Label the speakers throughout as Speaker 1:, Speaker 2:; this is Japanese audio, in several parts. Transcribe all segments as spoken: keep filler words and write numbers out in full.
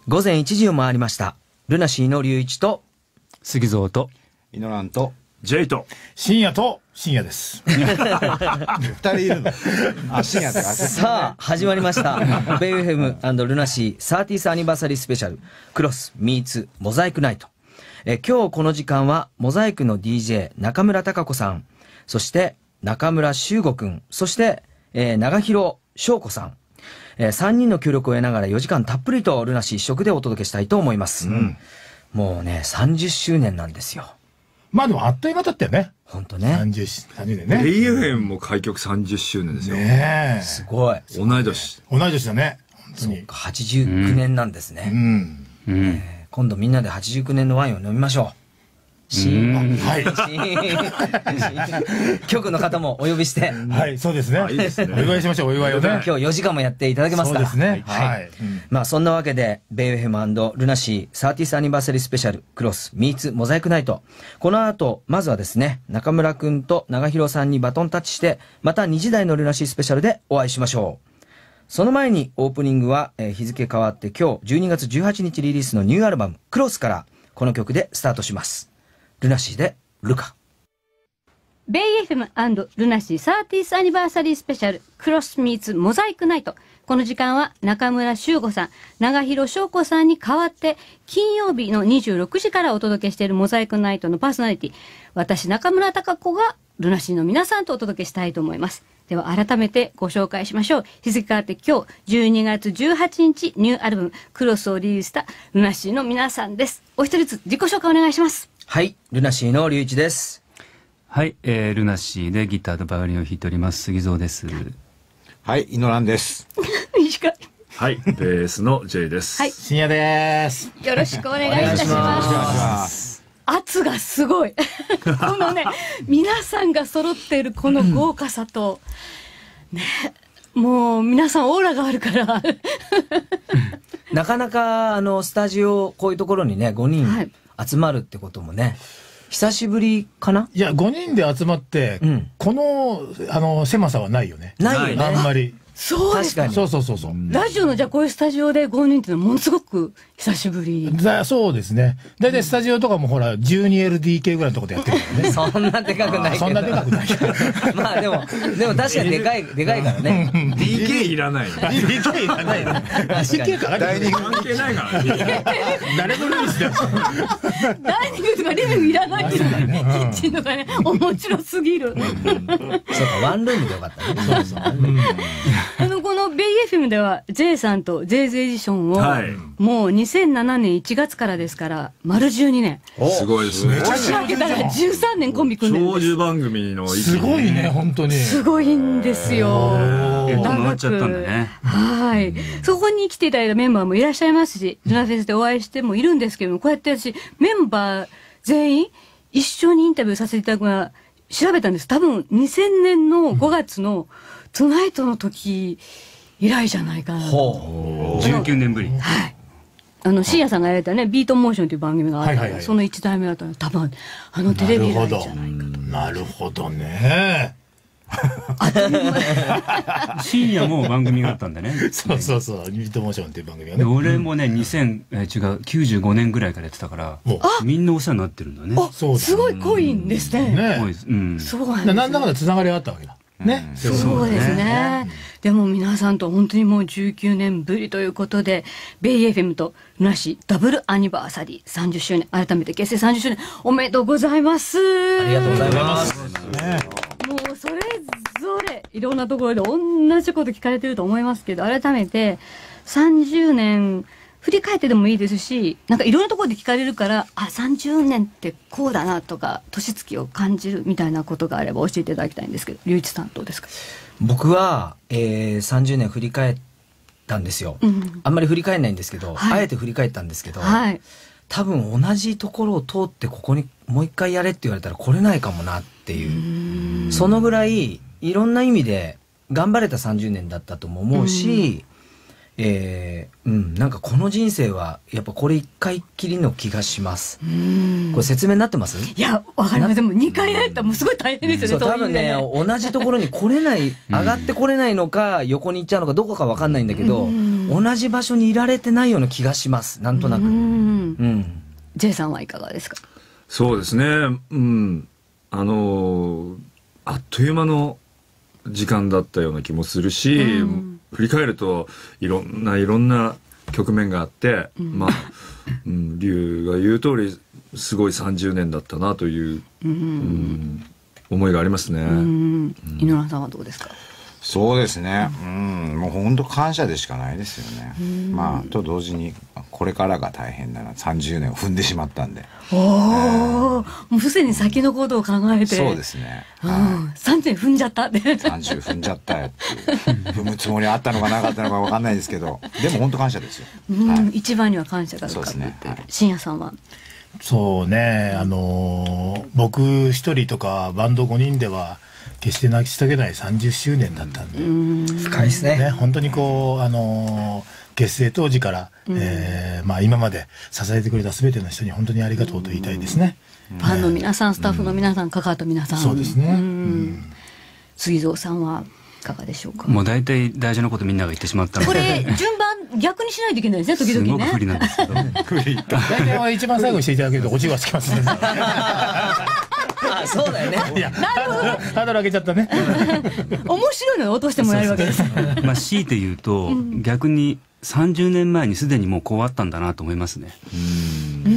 Speaker 1: 午前いちじを回りました。ルナシーの隆一と
Speaker 2: 杉蔵と
Speaker 3: イノランと
Speaker 4: ジェイと
Speaker 5: 深夜と深夜です。
Speaker 3: 二人いるの。あ、深夜って
Speaker 1: さあ始まりましたベイ エフエム& ルナシーサーティースアニバーサリースペシャルクロスミーツモザイクナイト。え今日この時間はモザイクの ディージェー 中村孝子さん、そして中村修吾くん、そして、えー、長広翔子さん、えー、さんにんの協力を得ながらよじかんたっぷりとルナシー一色でお届けしたいと思います、うん、もうねさんじゅっしゅうねんなんですよ。
Speaker 5: まあでもあっという間だったよね。
Speaker 1: 本当ね。
Speaker 5: さんじゅう、さんじゅうねんね。
Speaker 4: ベイエフエム も開局さんじゅっしゅうねんですよ。
Speaker 5: ねえ。
Speaker 1: すごい。
Speaker 4: 同い年。
Speaker 5: 同い年だね。本当に。
Speaker 1: そうか、はちじゅうきゅうねんなんですね。
Speaker 5: うん。
Speaker 1: うん、えー、今度みんなではちじゅうきゅうねんのワインを飲みましょう。シーン、
Speaker 5: はい。
Speaker 1: 局の方もお呼びして。
Speaker 5: はい、そうですね。
Speaker 4: いいですね。
Speaker 5: お祝いしましょう、お祝いをね。
Speaker 1: 今日よじかんもやっていただけますから。
Speaker 5: そうですね。
Speaker 1: はい。はい、うん、まあそんなわけで、ベイ エフエム& ルナシーサーティースアニバーサリースペシャルクロスミーツモザイクナイト。この後、まずはですね、中村くんと長広さんにバトンタッチして、またにじ台のルナシースペシャルでお会いしましょう。その前にオープニングは、えー、日付変わって今日じゅうにがつじゅうはちにちリリースのニューアルバムクロスからこの曲でスタートします。ルナシーでルカ。
Speaker 6: ベイ エフエム& ルナシーサーティースアニバーサリースペシャルクロスミーツモザイクナイト。この時間は中村修吾さん、長広翔子さんに代わって金曜日のにじゅうろくじからお届けしているモザイクナイトのパーソナリティ、私中村孝子がルナシーの皆さんとお届けしたいと思います。では改めてご紹介しましょう。日付変わって今日じゅうにがつじゅうはちにちニューアルバムクロスをリリースしたルナシーの皆さんです。お一人ずつ自己紹介お願いします。
Speaker 1: はい、ルナシーの隆一です。
Speaker 2: はい、えー、ルナシーでギターとバイオリンを弾いております杉蔵です。
Speaker 3: はい、イノランです。
Speaker 6: 短い。
Speaker 4: はい、ベースの J です。
Speaker 6: はい、
Speaker 5: 深夜です。
Speaker 6: よろしくお願いいたします。圧がすごいこのね皆さんが揃っているこの豪華さと、ね、もう皆さんオーラがあるから
Speaker 1: なかなかあのスタジオこういうところにねごにん集まるってこともね、はい、久しぶりかな。
Speaker 5: いやごにんで集まって、うん、このあの狭さはないよね。
Speaker 1: ないよね、
Speaker 5: あんまり。
Speaker 6: そうですか。
Speaker 5: そうそうそうそう。
Speaker 6: ラジオのじゃあこういうスタジオでごにんっていうのはものすごく久しぶり。
Speaker 5: だそうですね。だいたいスタジオとかもほら じゅうにエルディーケー ぐらいのところでやってるからね。
Speaker 1: そんなでかくないけど。
Speaker 5: そんなでかくないけど。
Speaker 1: まあでもでも確かにでかいでかいからね。
Speaker 4: ディーケー いらないの。
Speaker 5: ディーケー いらないの。ディーケー か
Speaker 4: ダイニング関係ないから。
Speaker 5: 誰もリリースだよ。
Speaker 6: ダイニングとかリビングいらないっていうのがね、キッチンとかね面白すぎる。
Speaker 1: そうかワンルームでよかったね。そうそう。
Speaker 6: あのこのベイ エフエム では J さんと ジェイズ エディションを、はい、もうにせんななねんいちがつからですから丸じゅうにねん。
Speaker 4: すごいですね。
Speaker 6: 年明けたらじゅうさんねんコンビ組んでるんです。
Speaker 4: 長寿番組の
Speaker 5: すごいね本当に。
Speaker 6: すごいんですよ。
Speaker 2: 回っちゃったんだね。
Speaker 6: はい。そこに来ていただいたメンバーもいらっしゃいますし、ルナフェスでお会いしてもいるんですけども、こうやって私メンバー全員一緒にインタビューさせていただくのは調べたんです。多分にせんねんのごがつのトゥナイトの時以来じゃないかな。
Speaker 2: ほう。じゅうきゅうねんぶり。
Speaker 6: はい。あのシーヤさんがやられたねビートモーションという番組があって、そのいちだいめだったの多分あのテレビ以来じゃないかな。
Speaker 5: なるほどね。
Speaker 2: 深夜も番組があったんだね。
Speaker 5: そうそうそう、ビートモーションっていう番組がね。
Speaker 2: 俺もねにせんえ違うきゅうじゅうごねんぐらいからやってたからみんなお世話になってるんだね。
Speaker 6: あ、すごい濃いんですね。
Speaker 5: ね、
Speaker 6: うん、そうなんですね。
Speaker 5: なんだかんだつながりがあったわけだね。
Speaker 6: そうですね。でも皆さんと本当にもうじゅうきゅうねんぶりということで、ベイ エフエム とルナシーダブルアニバーサリーさんじゅっしゅうねん、改めて結成さんじゅっしゅうねんおめでとうございます。
Speaker 1: ありがとうございます。
Speaker 6: もうそれぞれいろんなところで同じこと聞かれてると思いますけど、改めてさんじゅうねん振り返ってでもいいですし、なんかいろんなところで聞かれるから、あ、さんじゅうねんってこうだなとか年月を感じるみたいなことがあれば教えていただきたいんですけど、隆一さんどうですか？
Speaker 1: 僕は、えー、さんじゅうねん振り返ったんですよ、うん、あんまり振り返んないんですけど、はい、あえて振り返ったんですけど、はい、多分同じところを通ってここにもう一回やれって言われたら来れないかもなっていう、うそのぐらいいろんな意味で頑張れたさんじゅうねんだったとも思うし、うんえーうん、なんかこの人生はやっぱこれ一回きりの気がします。うんこれ説明になってます？
Speaker 6: いやわかります。でもにかいやったらもうすごい大変ですよね。
Speaker 1: そう多分ね同じところに来れない上がってこれないのか横に行っちゃうのかどこかわかんないんだけど同じ場所にいられてないような気がします。なんとなく。うん。
Speaker 6: J さんはいかがですか？
Speaker 4: そうですね。うん。あのあっという間の時間だったような気もするし、うん、振り返るといろんないろんな局面があって、うん、まあ、うん、龍が言う通りすごいさんじゅうねんだったなという、うんうん、思いがありますね。うん、
Speaker 6: 井上さんはどうですか？
Speaker 3: そうですね、うん、もう本当感謝でしかないですよね。まあと同時にこれからが大変だな、さんじゅうねんを踏んでしまったんで、
Speaker 6: おお、もうすでに先のことを考えて。
Speaker 3: そうですね、
Speaker 6: うん、さんじゅうねん踏んじゃったって
Speaker 3: さんじゅう踏んじゃったよっていう踏むつもりあったのかなかったのか分かんないですけど、でも本当感謝ですよ。
Speaker 6: うん、はい、一番には感謝が浮かぶって。ね、はい、深夜さんは？
Speaker 5: そうね、あのー、僕一人とかバンドごにんでは決して成し遂げないさんじゅっしゅうねんだったんで、
Speaker 1: うん、深いですね。
Speaker 5: ね、本当にこう、あのー、結成当時から、うん、えーまあ、今まで支えてくれた全ての人に本当にありがとうと言いたいですね。
Speaker 6: ファンの皆さん、スタッフの皆さん、関わった皆さん、
Speaker 5: そうですね。
Speaker 6: 杉蔵さんはいかがでしょうか？
Speaker 2: もう大体大事なことみんなが言ってしまったので、
Speaker 6: これ順番逆にしないといけないですね、時々ね。
Speaker 2: すごく不利なんですけど
Speaker 5: 大体は一番最後にしていただけるとオチがつきますね。
Speaker 1: あ、そうだよね。いや、
Speaker 6: なるほど。
Speaker 5: ハードル上げちゃったね。
Speaker 6: 面白いのを落としてもらえるわけです。
Speaker 2: まあ強いて言うと、うん、逆にさんじゅうねんまえにすでにもうこうあったんだなと思いますね。うん、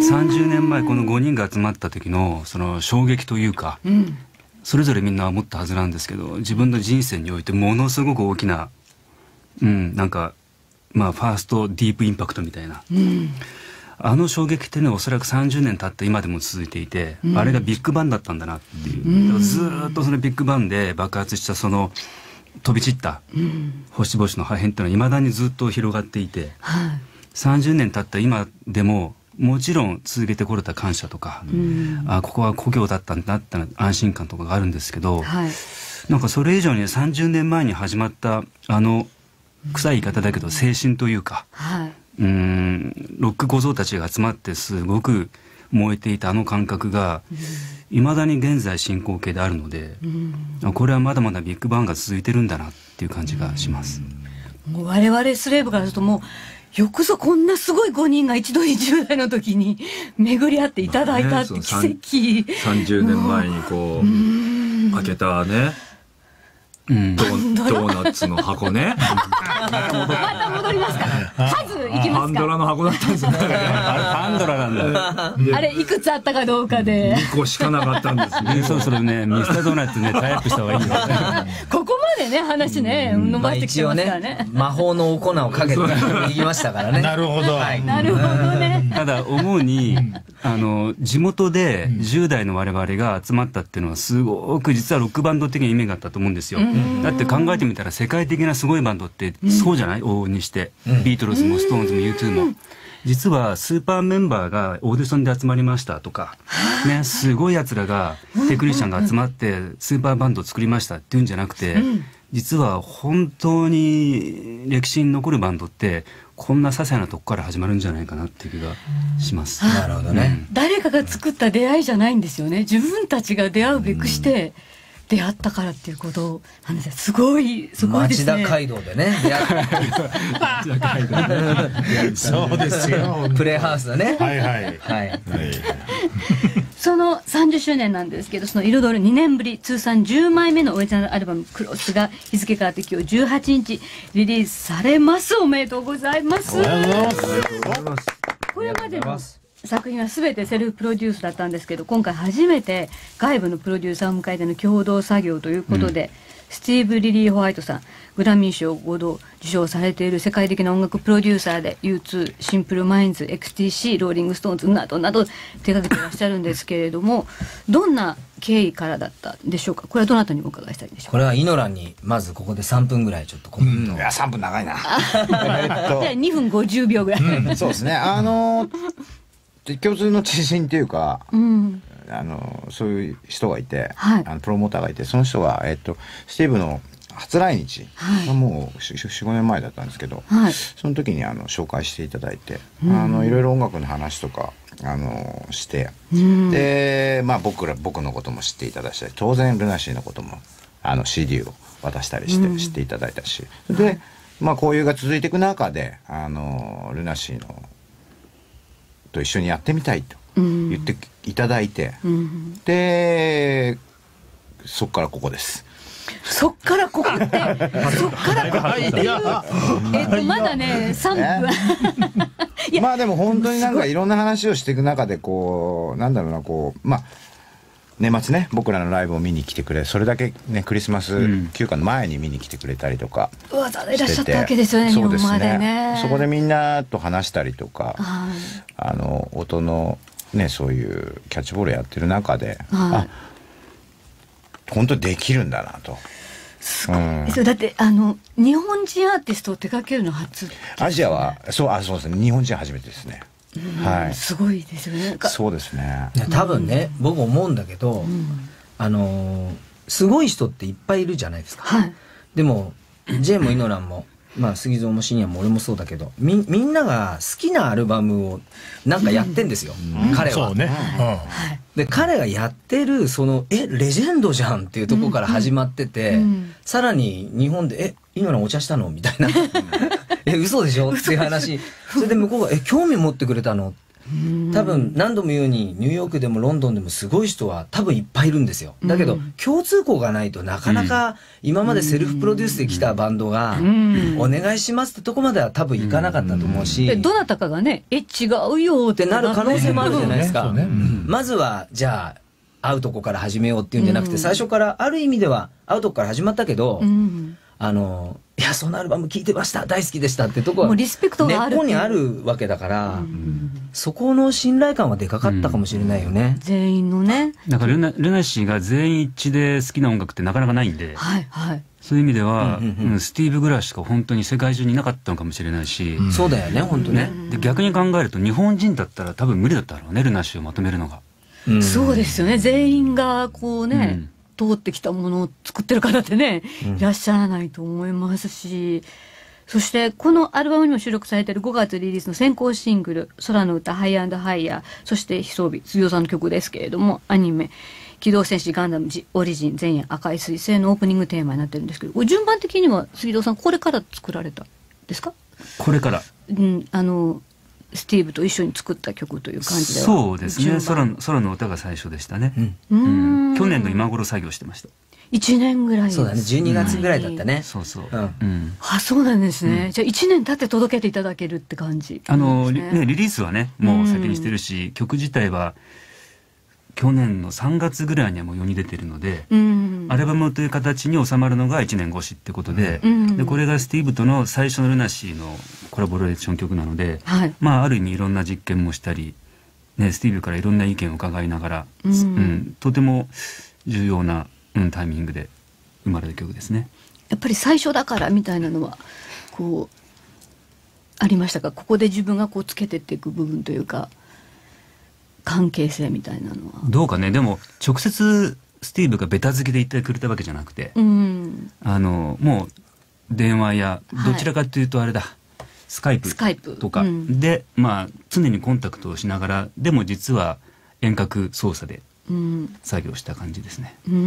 Speaker 2: さんじゅうねんまえこのごにんが集まった時のその衝撃というか、うん、それぞれみんな思ったはずなんですけど、自分の人生においてものすごく大きな、うん、なんかまあファーストディープインパクトみたいな、うん、あの衝撃ってね、おそらくさんじゅうねん経って今でも続いていて、うん、あれがビッグバンだったんだなっていう、うん、ずっとそのビッグバンで爆発したその飛び散った星々の破片っていうのはいまだにずっと広がっていて、はい、さんじゅうねん経った今でももちろん続けてこれた感謝とか、うん、あここは故郷だったんだって安心感とかがあるんですけど、はい、なんかそれ以上にさんじゅうねんまえに始まったあの臭い言い方だけど青春というか、はい、うーんロック小僧たちが集まってすごく燃えていたあの感覚がいまだに現在進行形であるので、うん、これはまだまだビッグバンが続いてるんだなっていう感じがします。
Speaker 6: うん、もう我々スレーブからするともうよくぞこんなすごいごにんが一度にじゅう代の時に巡り合っていただいたって奇跡、
Speaker 4: ね、さんじゅうねんまえにこう開けたね、うん、ドー、ドーナツの箱ね。
Speaker 6: また戻りますから。数いきますか。
Speaker 4: パンドラの箱だったんですね。
Speaker 2: パンドラなんだ。
Speaker 6: あれいくつあったかどうかで。
Speaker 4: にこしかなかったんですね。
Speaker 2: そうそれね、ミスタードーナツねタイアップした方がいいよ。
Speaker 6: ここまでね話ね伸ばしてきてますからね。
Speaker 1: 魔法のお粉をかけていきましたからね。
Speaker 5: なるほど。
Speaker 6: なるほどね。
Speaker 2: ただ思うにあの地元でじゅう代の我々が集まったっていうのはすごく実はロックバンド的な意味があったと思うんですよ。だって考えてみたら世界的なすごいバンドってそうじゃない、往々にして、うん、ビートルズもストーンズも ユーツー も、実はスーパーメンバーがオーディションで集まりましたとか、ね、すごいやつらがテクニシャンが集まってスーパーバンドを作りましたっていうんじゃなくて、実は本当に歴史に残るバンドってこんな些細なとこから始まるんじゃないかなっていう気がします。
Speaker 1: なるほどね、
Speaker 6: うん、誰かが作った出会いじゃないんですよね。自分たちが出会うべくして出会ったからっていうことなんです。すごいすごいですね。
Speaker 1: 町田街道でね出会った
Speaker 5: そうですよ。
Speaker 1: プレイハウスだね。
Speaker 5: はいはいはい、はい、
Speaker 6: そのさんじゅっしゅうねんなんですけど、その彩るにねんぶり通算じゅうまいめのオリジナルアルバムクロスが日付変わって今日じゅうはちにちリリースされます。おめでとうございます。
Speaker 5: おめでとうございます。
Speaker 6: これまでの作品は全てセルフプロデュースだったんですけど、今回初めて外部のプロデューサーを迎えての共同作業ということで、うん、スティーブ・リリー・ホワイトさん、グラミー賞ごど受賞されている世界的な音楽プロデューサーで ユーツー、シンプルマインズ、エックスティーシー、ローリング・ストーンズなどなど手掛けていらっしゃるんですけれども、どんな経緯からだったんでしょうか。これはどなたにお伺いしたいでしょうか。
Speaker 1: これはイノランにまずここでさんぷんぐらいちょっとコメント、うん、
Speaker 3: いやさんぷん長いな。
Speaker 6: えっとじゃあにふんごじゅうびょうぐらい、
Speaker 3: うん、そうですね。あの共通の知人っていうか、うん、あのそういう人がいて、はい、あのプロモーターがいて、その人が、えっと、スティーブの初来日がもう よん,ご 年前だったんですけど、はい、その時にあの紹介していただいて、うん、あのいろいろ音楽の話とかあのして、うん、で、まあ、僕ら僕のことも知っていただいたり、当然ルナシーのこともあの シーディー を渡したりして知っていただいたし、うん、でまあ交流が続いていく中であのルナシーのと一緒にやってみたいと言っていただいて、うん、でそっからここです。
Speaker 6: そっからここってそっからここっていうえっとまだねさんぷん
Speaker 3: まあでも本当になんかいろんな話をしていく中でこうなんだろうなこうまあ年末ね僕らのライブを見に来てくれそれだけねクリスマス休暇の前に見に来てくれたりとかしてて、
Speaker 6: わざわざいらっしゃったわけですよね。
Speaker 3: そうですね、
Speaker 6: 日本までね。
Speaker 3: そこでみんなと話したりとか、はい、あの音のねそういうキャッチボールやってる中で、はい、あ本当にできるんだなと。
Speaker 6: すごい、うん、だってあの日本人アーティストを手掛けるの初、ね、
Speaker 3: アジアはそうあそうですね日本人初めてですね。はい、
Speaker 6: すごいですよね。
Speaker 3: そうですね。
Speaker 1: 多分ね、うん、僕思うんだけど、うん、あのー、すごい人っていっぱいいるじゃないですか。はい、でもジェーンもイノランも、まあ杉蔵もシニアも俺もそうだけど、みみんなが好きなアルバムをなんかやってんですよ。うん、彼は。そうね。うん、で彼がやってるそのえレジェンドじゃんっていうところから始まってて、うんうん、さらに日本でえイノランお茶したのみたいな。え嘘でしょっていう話。それで向こうがえ興味持ってくれたの。多分何度も言うようにニューヨークでもロンドンでもすごい人は多分いっぱいいるんですよ。だけど、うん、共通項がないとなかなか今までセルフプロデュースで来たバンドが、うん、お願いしますってとこまでは多分いかなかったと思うし、
Speaker 6: うん、どなたかがねえ違うよってなる可能性もあるじゃないですか。ねねうん、ま
Speaker 1: ずはじゃあ会うとこから始めようっていうんじゃなくて、うん、最初からある意味では会うとこから始まったけど、うん、あのいやそのアルバム聴いてました大好きでしたってとこは
Speaker 6: もうリスペクトがある
Speaker 1: 根っこにあるわけだから、うん、そこの信頼感はでかかったかもしれないよね、
Speaker 6: うん、全員のね。
Speaker 2: だからルナ、ルナシーが全員一致で好きな音楽ってなかなかないんで、はいはい、そういう意味では、うんうんうん、スティーブぐらいしか本当に世界中にいなかったのかもしれないし、
Speaker 1: うん、そうだよね本当ね、
Speaker 2: で逆に考えると日本人だったら多分無理だったろうねルナシーをまとめるのが、
Speaker 6: うん、そうですよね。全員がこうね、うん通ってきたものを作ってる方ってね、うん、いらっしゃらないと思いますし、そしてこのアルバムにも収録されているごがつリリースの先行シングル空の歌ハイ&ハイヤー、そして悲壮日杉尾さんの曲ですけれどもアニメ機動戦士ガンダムオリジン前夜赤い彗星のオープニングテーマになってるんですけど、順番的には杉尾さんこれから作られたんですか？
Speaker 2: これから、
Speaker 6: うん、あのスティーブと一緒に作った曲という感じでは。
Speaker 2: そうですね。空の、空の歌が最初でしたね、うんうん、去年の今頃作業してました。
Speaker 6: いちねんぐらい。
Speaker 1: そうだねじゅうにがつぐらいだったね、うん、
Speaker 2: そうそう、
Speaker 1: うんうん、
Speaker 6: あそうなんですね、うん、じゃあいちねん経って届けていただけるって感じ、ね、
Speaker 2: あのリ、ね、リリースはねもう先にしてるし、うん、曲自体は去年のさんがつぐらいにはもう世に出てるので、うん、アルバムという形に収まるのがいちねん越しってことで、うん、でこれがスティーブとの最初のルナシーのコラボレーション曲なので、はい、まあある意味いろんな実験もしたり、ね、スティーブからいろんな意見を伺いながら、うんうん、とても重要な、うん、タイミングで生まれる曲ですね。
Speaker 6: やっぱり最初だからみたいなのはこうありましたか？ここで自分がこうつけてっていく部分というか関係性みたいなのは
Speaker 2: どうかね。でも直接スティーブがベタ付きで言ってくれたわけじゃなくて、うん、あのもう電話やどちらかというとあれだ、はい、スカイプとかで、うん、まあ常にコンタクトをしながらでも実は遠隔操作で作業した感じですね。
Speaker 6: うん、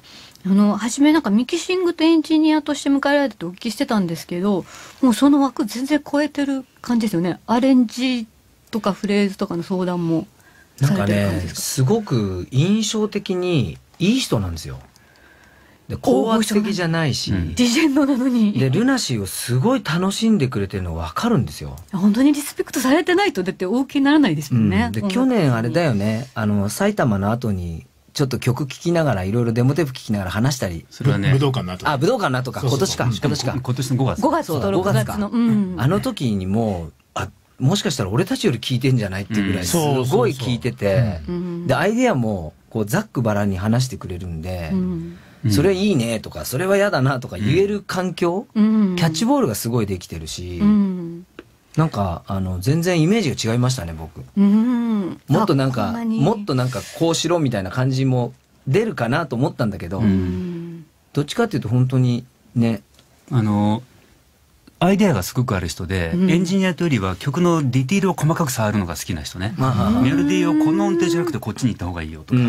Speaker 6: あの初めなんかミキシングとエンジニアとして迎えられたとお聞きしてたんですけど、もうその枠全然超えてる感じですよね。アレンジとかフレーズとかの相談も
Speaker 1: なんかねすごく印象的にいい人なんですよ。で高圧的じゃないし、うん、
Speaker 6: レジェンドなのに
Speaker 1: でルナシーをすごい楽しんでくれてるの分かるんですよ。
Speaker 6: 本当にリスペクトされてないとだってお受けにならないですもんね、
Speaker 1: うん、で去年あれだよね、あの埼玉の後にちょっと曲聴きながらいろいろデモテープ聴きながら話したり、
Speaker 2: それはね
Speaker 5: 武道館の後
Speaker 1: あ武道館の後か今年か今年か
Speaker 2: 今年のごがつ
Speaker 6: ごがつとろくがつの、うん、
Speaker 1: あの時にもうあもしかしたら俺たちより聴いてんじゃないっていうぐらいすごい聴いてて、でアイデアもこうざっくばらんに話してくれるんで、うんそれいいねとかそれは嫌だなとか言える環境、うん、キャッチボールがすごいできてるし、うん、なんかあの全然イメージが違いましたね僕、うん、もっとなんかもっとなんかこうしろみたいな感じも出るかなと思ったんだけど、うん、どっちかっていうと本当にね
Speaker 2: あのアイデアがすごくある人で、うん、エンジニアというよりは曲のディティールを細かく触るのが好きな人ね、うん、メロディーをこの音程じゃなくてこっちに行った方がいいよとか、うん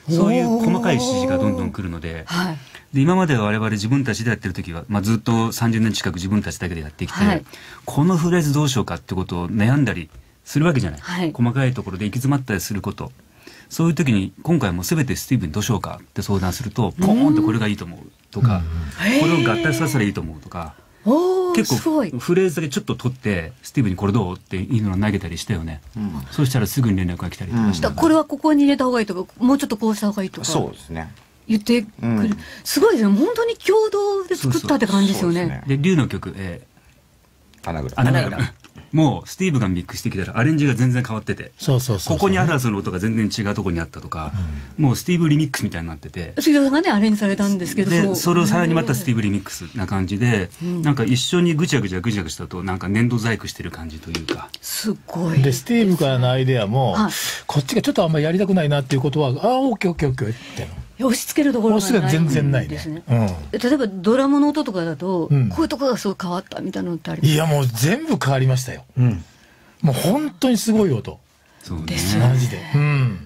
Speaker 2: そういう細かい指示がどんどん来るので、はい、で今まで我々自分たちでやってる時は、まあ、ずっとさんじゅうねん近く自分たちだけでやってきて、はい、このフレーズどうしようかってことを悩んだりするわけじゃない、はい、細かいところで行き詰まったりすること、そういう時に今回も全てスティーブにどうしようかって相談すると、ポーンとこれがいいと思うとか、これを合体させたらいいと思うとか、結構フレーズだけちょっと取ってスティーブにこれどうっていうのを投げたりしたよね、うん、そうしたらすぐに連絡が来たりとかして、うん、
Speaker 6: これはここに入れた方がいいとか、もうちょっとこうした方がいいとか、
Speaker 3: そうですね、
Speaker 6: 言ってくる、うん、すごいですね、本当に共同で作ったって感じですよね。
Speaker 2: で龍の曲、え
Speaker 3: ー、アナグラ
Speaker 2: アナグラもうスティーブがミックスしてきたらアレンジが全然変わってて、
Speaker 5: そうそうそうそう、
Speaker 2: ここにあるはずの音が全然違うところにあったとか、うん、もうスティーブリミックスみたいになってて、
Speaker 6: それがねアレンジされたんですけど、
Speaker 2: でそれをさらにまたスティーブリミックスな感じで、うん、なんか一緒にぐちゃぐちゃぐちゃぐちゃとなんか粘土細工してる感じというか、
Speaker 6: すごい
Speaker 5: でスティーブからのアイデアも、はい、こっちがちょっとあんまりやりたくないなっていうことは、ああオッケーオッケーオッケーって
Speaker 6: 押し付けるところがない
Speaker 5: 全然ないですね、うん、
Speaker 6: 例えばドラムの音とかだと、うん、こういうところがすごい変わったみたいなのってあります？
Speaker 5: いやもう全部変わりましたよ、うん、もう本当にすごい音ですマジで、うん、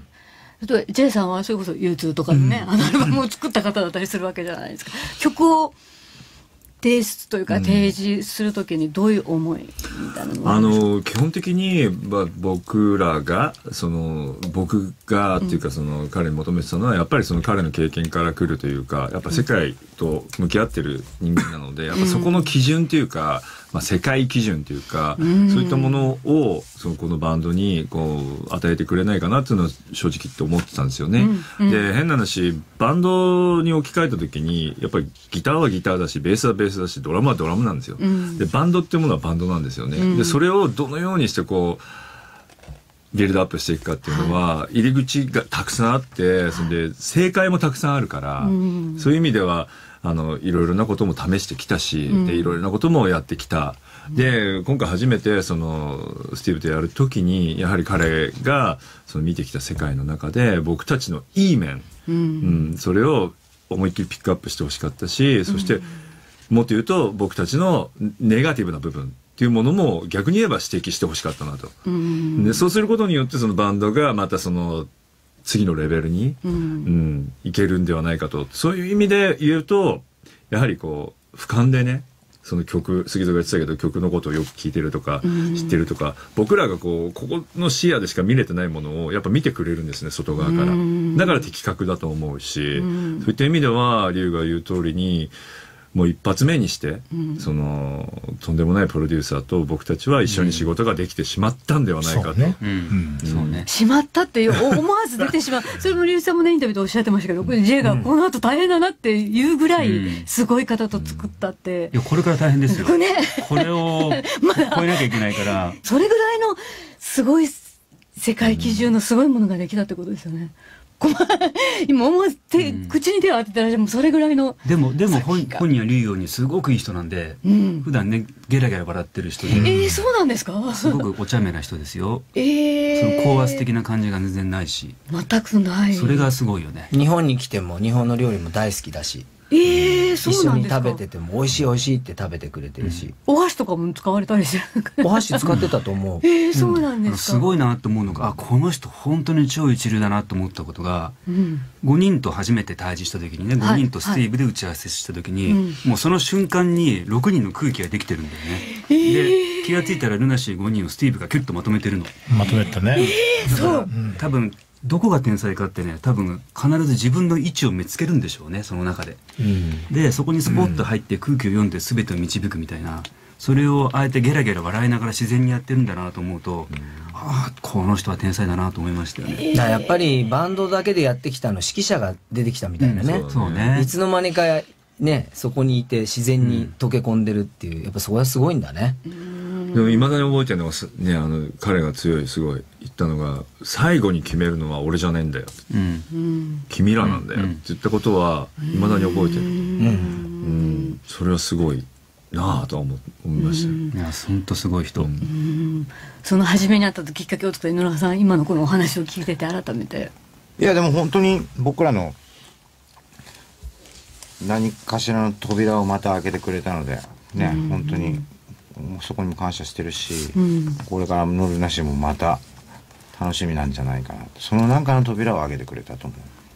Speaker 6: 例えば J さんはそれこそ ユーツー とかでね、うん、あのアルバムを作った方だったりするわけじゃないですか。曲を提出というか提示するときにどういう思いみたいなのがあるんですか？
Speaker 4: あの基本的に、まあ、僕らがその僕がっていうかその彼に求めてたのはやっぱりその彼の経験から来るというか、やっぱ世界と向き合ってる人間なので、やっぱそこの基準というか、まあ、世界基準というか、うん、そういったものをそのこのバンドにこう与えてくれないかなっていうのは正直って思ってたんですよね、うんうん、で変な話バンドに置き換えた時にやっぱりギターはギターだしベースはベースだしドラムはドラムなんですよ、うん、でバンドっていうものはバンドなんですよね、うん、でそれをどのようにしてこうビルドアップしていくかっていうのは入り口がたくさんあって、それで正解もたくさんあるから、うん、そういう意味ではあのいろいろなことも試してきたし、うん、でいろいろなこともやってきた。で今回初めてそのスティーブとやる時にやはり彼がその見てきた世界の中で僕たちのいい面、うんうん、それを思いっきりピックアップしてほしかったし、そしてもっと言うと僕たちのネガティブな部分っていうものも逆に言えば指摘してほしかったなと、うん、でそうすることによってそのバンドがまたその次のレベルに、うんうん、いけるんではないかと、そういう意味で言うとやはりこう俯瞰でね、その曲杉戸が言ってたけど曲のことをよく聞いてるとか、うん、知ってるとか、僕らがこうここの視野でしか見れてないものをやっぱ見てくれるんですね、外側から、うん、だから的確だと思うし、うん、そういった意味では龍が言う通りにもう一発目にして、うん、そのとんでもないプロデューサーと僕たちは一緒に仕事ができてしまったんではないかと、
Speaker 6: しまったって思わず出てしまうそれも龍さんもねインタビューでおっしゃってましたけど、これ J がこの後大変だなっていうぐらいすごい方と作ったって、
Speaker 2: うん、いやこれから大変ですよ、ね、これを超えなきゃいけないから
Speaker 6: それぐらいのすごい世界基準のすごいものができたってことですよね。今思わず手、うん、口に手を当てたらもうそれぐらいの
Speaker 2: でもでも本本人は龍陽にすごくいい人なんで、うん、普段ねゲラゲラ笑ってる人で、
Speaker 6: えー、そうなんですか。
Speaker 2: すごくお茶目な人ですよ、
Speaker 6: えー、
Speaker 2: その高圧的な感じが全然ないし、
Speaker 6: 全くない、
Speaker 2: それがすごいよね。
Speaker 1: 日本に来ても日本の料理も大好きだし、
Speaker 6: えー、そうなんですか。
Speaker 1: 一緒に食べてても美味しい美味しいって食べてくれてるし、
Speaker 6: うん、お箸とかも使われたりしてる
Speaker 1: お箸使ってたと思う、
Speaker 6: えー、そうなんですか、うん、
Speaker 2: すごいなと思うのが、あこの人本当に超一流だなと思ったことが、うん、ごにんと初めて対峙した時にね、ごにんとスティーブで打ち合わせした時に、はいはい、もうその瞬間にろくにんの空気ができてるんだよね、えー、で気がついたらルナシーごにんをスティーブがキュッとまとめてるの。
Speaker 5: まとめたね、
Speaker 6: えー、そう、
Speaker 2: 多分どこが天才かってね、多分必ず自分の位置を見つけるんでしょうね、その中で、うん、でそこにスポッと入って空気を読んで全てを導くみたいな、それをあえてゲラゲラ笑いながら自然にやってるんだなと思うと、うん、ああこの人は天才だなと思いましたよね。
Speaker 1: だやっぱりバンドだけでやってきたの指揮者が出てきたみたいなね、うん、
Speaker 2: そうね、
Speaker 1: いつの間にかねそこにいて自然に溶け込んでるっていう、やっぱそこはすごいんだね。
Speaker 4: でも未だに覚えてるのは、ね、あの彼が強いすごい言ったのが、最後に決めるのは俺じゃねえんだよ、うん、君らなんだよ、うん、って言ったことは未だに覚えてる、うんうん、それはすごいなあとは思いました、うん、
Speaker 2: いや本当すごい人、うん、
Speaker 6: その初めに会ったきっかけを作った井上さん、今のこのお話を聞いてて改めて。
Speaker 3: いやでも本当に僕らの何かしらの扉をまた開けてくれたのでね、うん、本当にそこにも感謝してるし、うん、これからのルナシーもまた楽しみなんじゃないかなと、その何かの扉を開けてくれたと思う。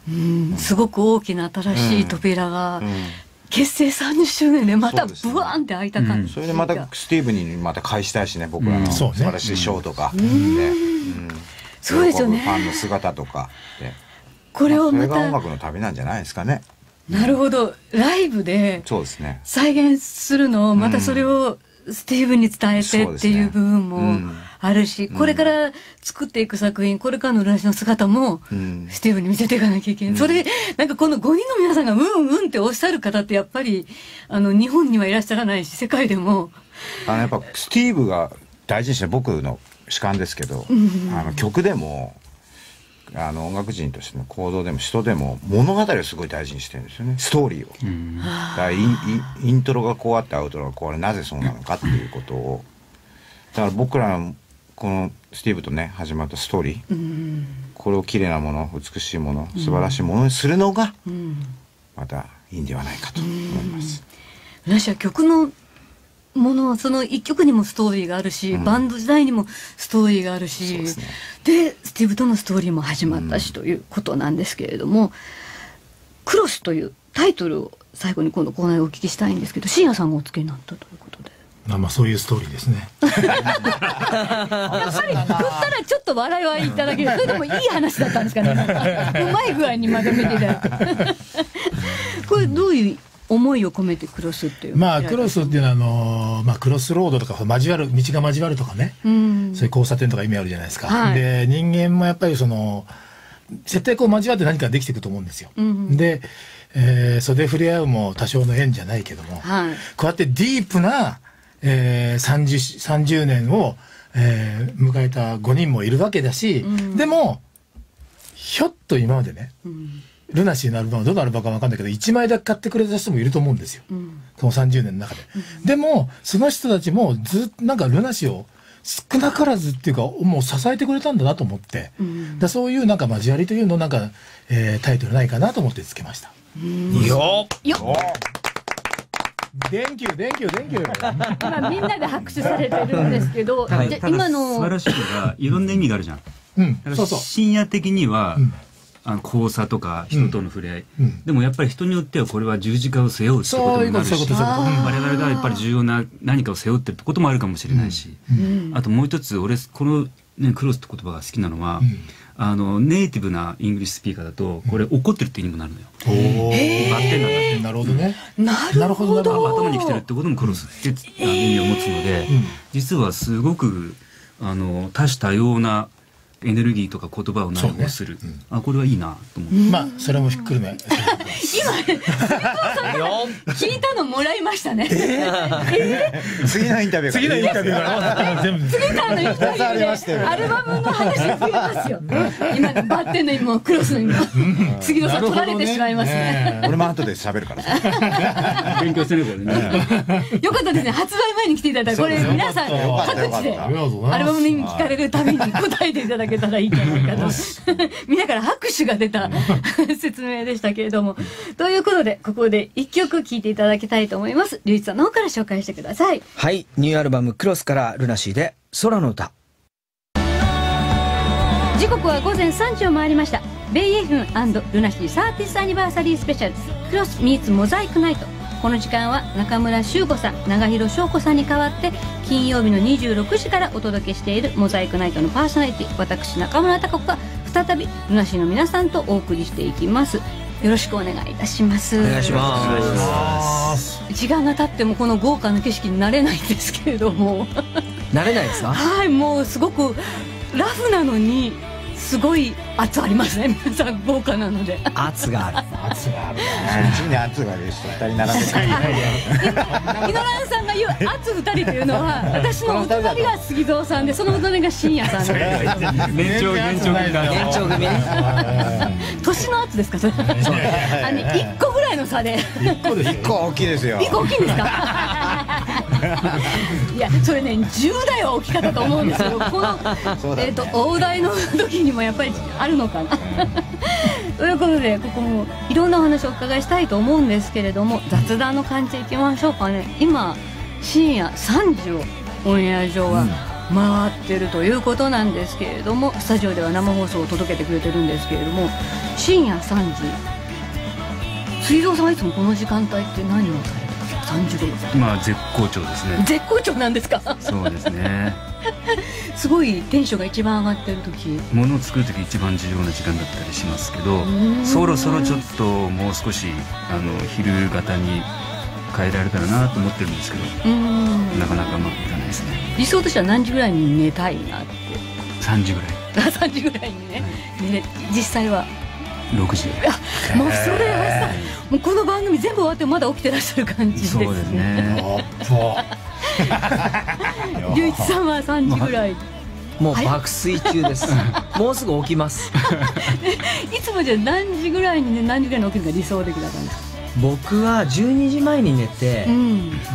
Speaker 6: うんすごく大きな新しい扉が、うんうん結成さんじゅっしゅうねんでまたブワーンって開いた感じ、
Speaker 3: それでまたスティーブにまた返したいしね、僕らの素晴らしいショーとか、
Speaker 6: そうですよね、
Speaker 3: ファンの姿とかで、
Speaker 6: これをまた、
Speaker 3: それが音楽の旅なんじゃないですかね。
Speaker 6: なるほど、ライブで再現するのをまたそれをスティーブに伝えてっていう部分もあるし、これから作っていく作品、これからのルナシーの姿もスティーブに見せていかなきゃいけない、それなんかこのごにんの皆さんがうんうんっておっしゃる方ってやっぱりあの日本にはいらっしゃらないし、世界でも
Speaker 3: あのやっぱスティーブが大事にして、僕の主観ですけど、あの曲でもあの音楽人としての行動でも人でも物語をすごい大事にしてるんですよね、ストーリーを。だからイン、イントロがこうあってアウトロがこうあれ、なぜそうなのかっていうことを、だから僕らのこのスティーブとね始まったストーリー、うん、これを綺麗なもの、美しいもの、素晴らしいものにするのがまたいいんではないかと思います。
Speaker 6: 私は曲のもの、その一曲にもストーリーがあるし、うん、バンド時代にもストーリーがあるし、で、ね、でスティーブとのストーリーも始まったし、うん、ということなんですけれども、クロスというタイトルを最後に今度コーナーでお聞きしたいんですけど、椎谷さんがお付けになったということで。
Speaker 5: まあまあそういうストーリーですね。
Speaker 6: やっぱり振ったらちょっと笑いはいただける。それでもいい話だったんですかね。うまい具合にまとめていただいて。これどういう思いを込めてクロスっていう。
Speaker 5: まあクロスっていうのはあの、まあ、クロスロードとか交わる道が交わるとかね、うん、そういう交差点とか意味あるじゃないですか。はい、で人間もやっぱりその絶対こう交わって何かできていくと思うんですよ。うん、で、えー、袖触れ合うも多少の縁じゃないけども、はい、こうやってディープなえー、さんじゅう, さんじゅうねんを、えー、迎えたごにんもいるわけだし、うん、でもひょっと今までね、うん、ルナシーのアルバムどのアルバムか分かんないけどいちまいだけ買ってくれた人もいると思うんですよ、うん、このさんじゅうねんの中で、うん、でもその人たちもずっとなんかルナシーを少なからずっていうかもう支えてくれたんだなと思って、うん、だそういうなんか交わりというのをなんか、えー、タイトルないかなと思ってつけました。
Speaker 1: よっよっ
Speaker 5: 電球電球電球
Speaker 6: 今みんなで拍手されてるんですけど、はい、じゃ今の
Speaker 2: 素晴らしいのがいろんな意味があるじゃん、うん、そうそう深夜的には、うん、あの交差とか人との触れ合い、うん、でもやっぱり人によってはこれは十字架を背負うってことになるし、我々がやっぱり重要な何かを背負ってるってこともあるかもしれないし、うん、あともう一つ俺この、ね、クロスって言葉が好きなのは、うん、あのネイティブなイングリッシュスピーカーだとこれ怒ってるって意味にもなるのよ。バッテンなんだって。
Speaker 5: なるほどね。
Speaker 6: なるほど。
Speaker 2: 頭に来てるってこともクロスって意味を持つので、実はすごくあの多種多様なエネルギーとか言葉を内包する、ねうん、あこれはいいなと思って、
Speaker 5: まあそれもひっくるめ
Speaker 6: 今聞いたのもらいましたね。えー
Speaker 3: えー、次のインタビュー
Speaker 5: 次のインタビューから
Speaker 6: 全部次からのインタビューでアルバムの話が増えますよ。今のバッテンの意味もクロスの意味も次の差取られてしまいますね。
Speaker 3: 俺も後で喋るからさ
Speaker 2: 勉強してるからね。
Speaker 6: よかったですね、発売前に来ていただいたこれ皆さん各地でアルバムの意味聞かれるたびに答えていただけたらいいんじゃないかとみんなから拍手が出た説明でしたけれども、ということでここで一曲聴いていただきたいと思います。龍一さんの方から紹介してください。
Speaker 1: はい、ニューアルバムクロスからルナシーで空の歌。
Speaker 6: 時刻はごぜんさんじを回りました。ベイエフエム&ルナシーサーティスアニバーサリースペシャルクロスミーツモザイクナイト。この時間は中村修吾さん、長広翔子さんに代わって金曜日のにじゅうろくじからお届けしているモザイクナイトのパーソナリティ、私中村貴子が再びルナシーの皆さんとお送りしていきます。よろしくお願いいたします。
Speaker 1: お願いします。
Speaker 6: 時間が経ってもこの豪華な景色に慣れないんですけれども
Speaker 1: 慣れないですか？
Speaker 6: はい、もうすごくラフなのにすごい圧ありますね。皆さん豪華なので
Speaker 1: 圧がある
Speaker 3: 圧があるね。うちに圧がある人ふたり並んでた。
Speaker 6: 井野蘭さんが言う圧ふたりというのは私のお隣が杉蔵さんでそのお隣が深夜さんで
Speaker 2: 年長年長組だ。
Speaker 1: 年長組ね。
Speaker 6: 年の圧ですかそれ。あのいっこぐらいの差で。
Speaker 3: いっこです。いっこ大きいですよ。
Speaker 6: いっこ大きいんですか？いやそれねじゅうだいは大きかったと思うんですけど、この、ね、えーと大台の時にもやっぱりあるのかなということでここもいろんなお話をお伺いしたいと思うんですけれども、雑談の感じでいきましょうかね。今深夜さんじをオンエア上は回ってるということなんですけれども、スタジオでは生放送を届けてくれてるんですけれども、深夜さんじ、水道さんはいつもこの時間帯って何をされてますか？さんじ頃。
Speaker 2: まあ絶好調ですね。
Speaker 6: 絶好調なんですか？
Speaker 2: そうですね。
Speaker 6: すごいテンションが一番上がってる時、
Speaker 2: ものを作る時一番重要な時間だったりしますけど、そろそろちょっともう少しあの昼型に変えられたらなと思ってるんですけど、なかなかうまくいかないですね。
Speaker 6: 理想としては何時ぐらいに寝たいなって？
Speaker 2: さんじぐらい。
Speaker 6: さんじぐらいにね、はい、ね、実際は
Speaker 2: ろくじ。
Speaker 6: あ、もうそれはさ、もうこの番組全部終わってまだ起きてらっしゃる感じですね。
Speaker 2: そうですね。
Speaker 6: 龍一さんはさんじぐらい。
Speaker 1: もう爆睡中です。もうすぐ起きます。
Speaker 6: いつもじゃ何時ぐらいにね、何時ぐらいに起きるのが理想的な感じですか？
Speaker 1: 僕はじゅうにじまえに寝て、うん、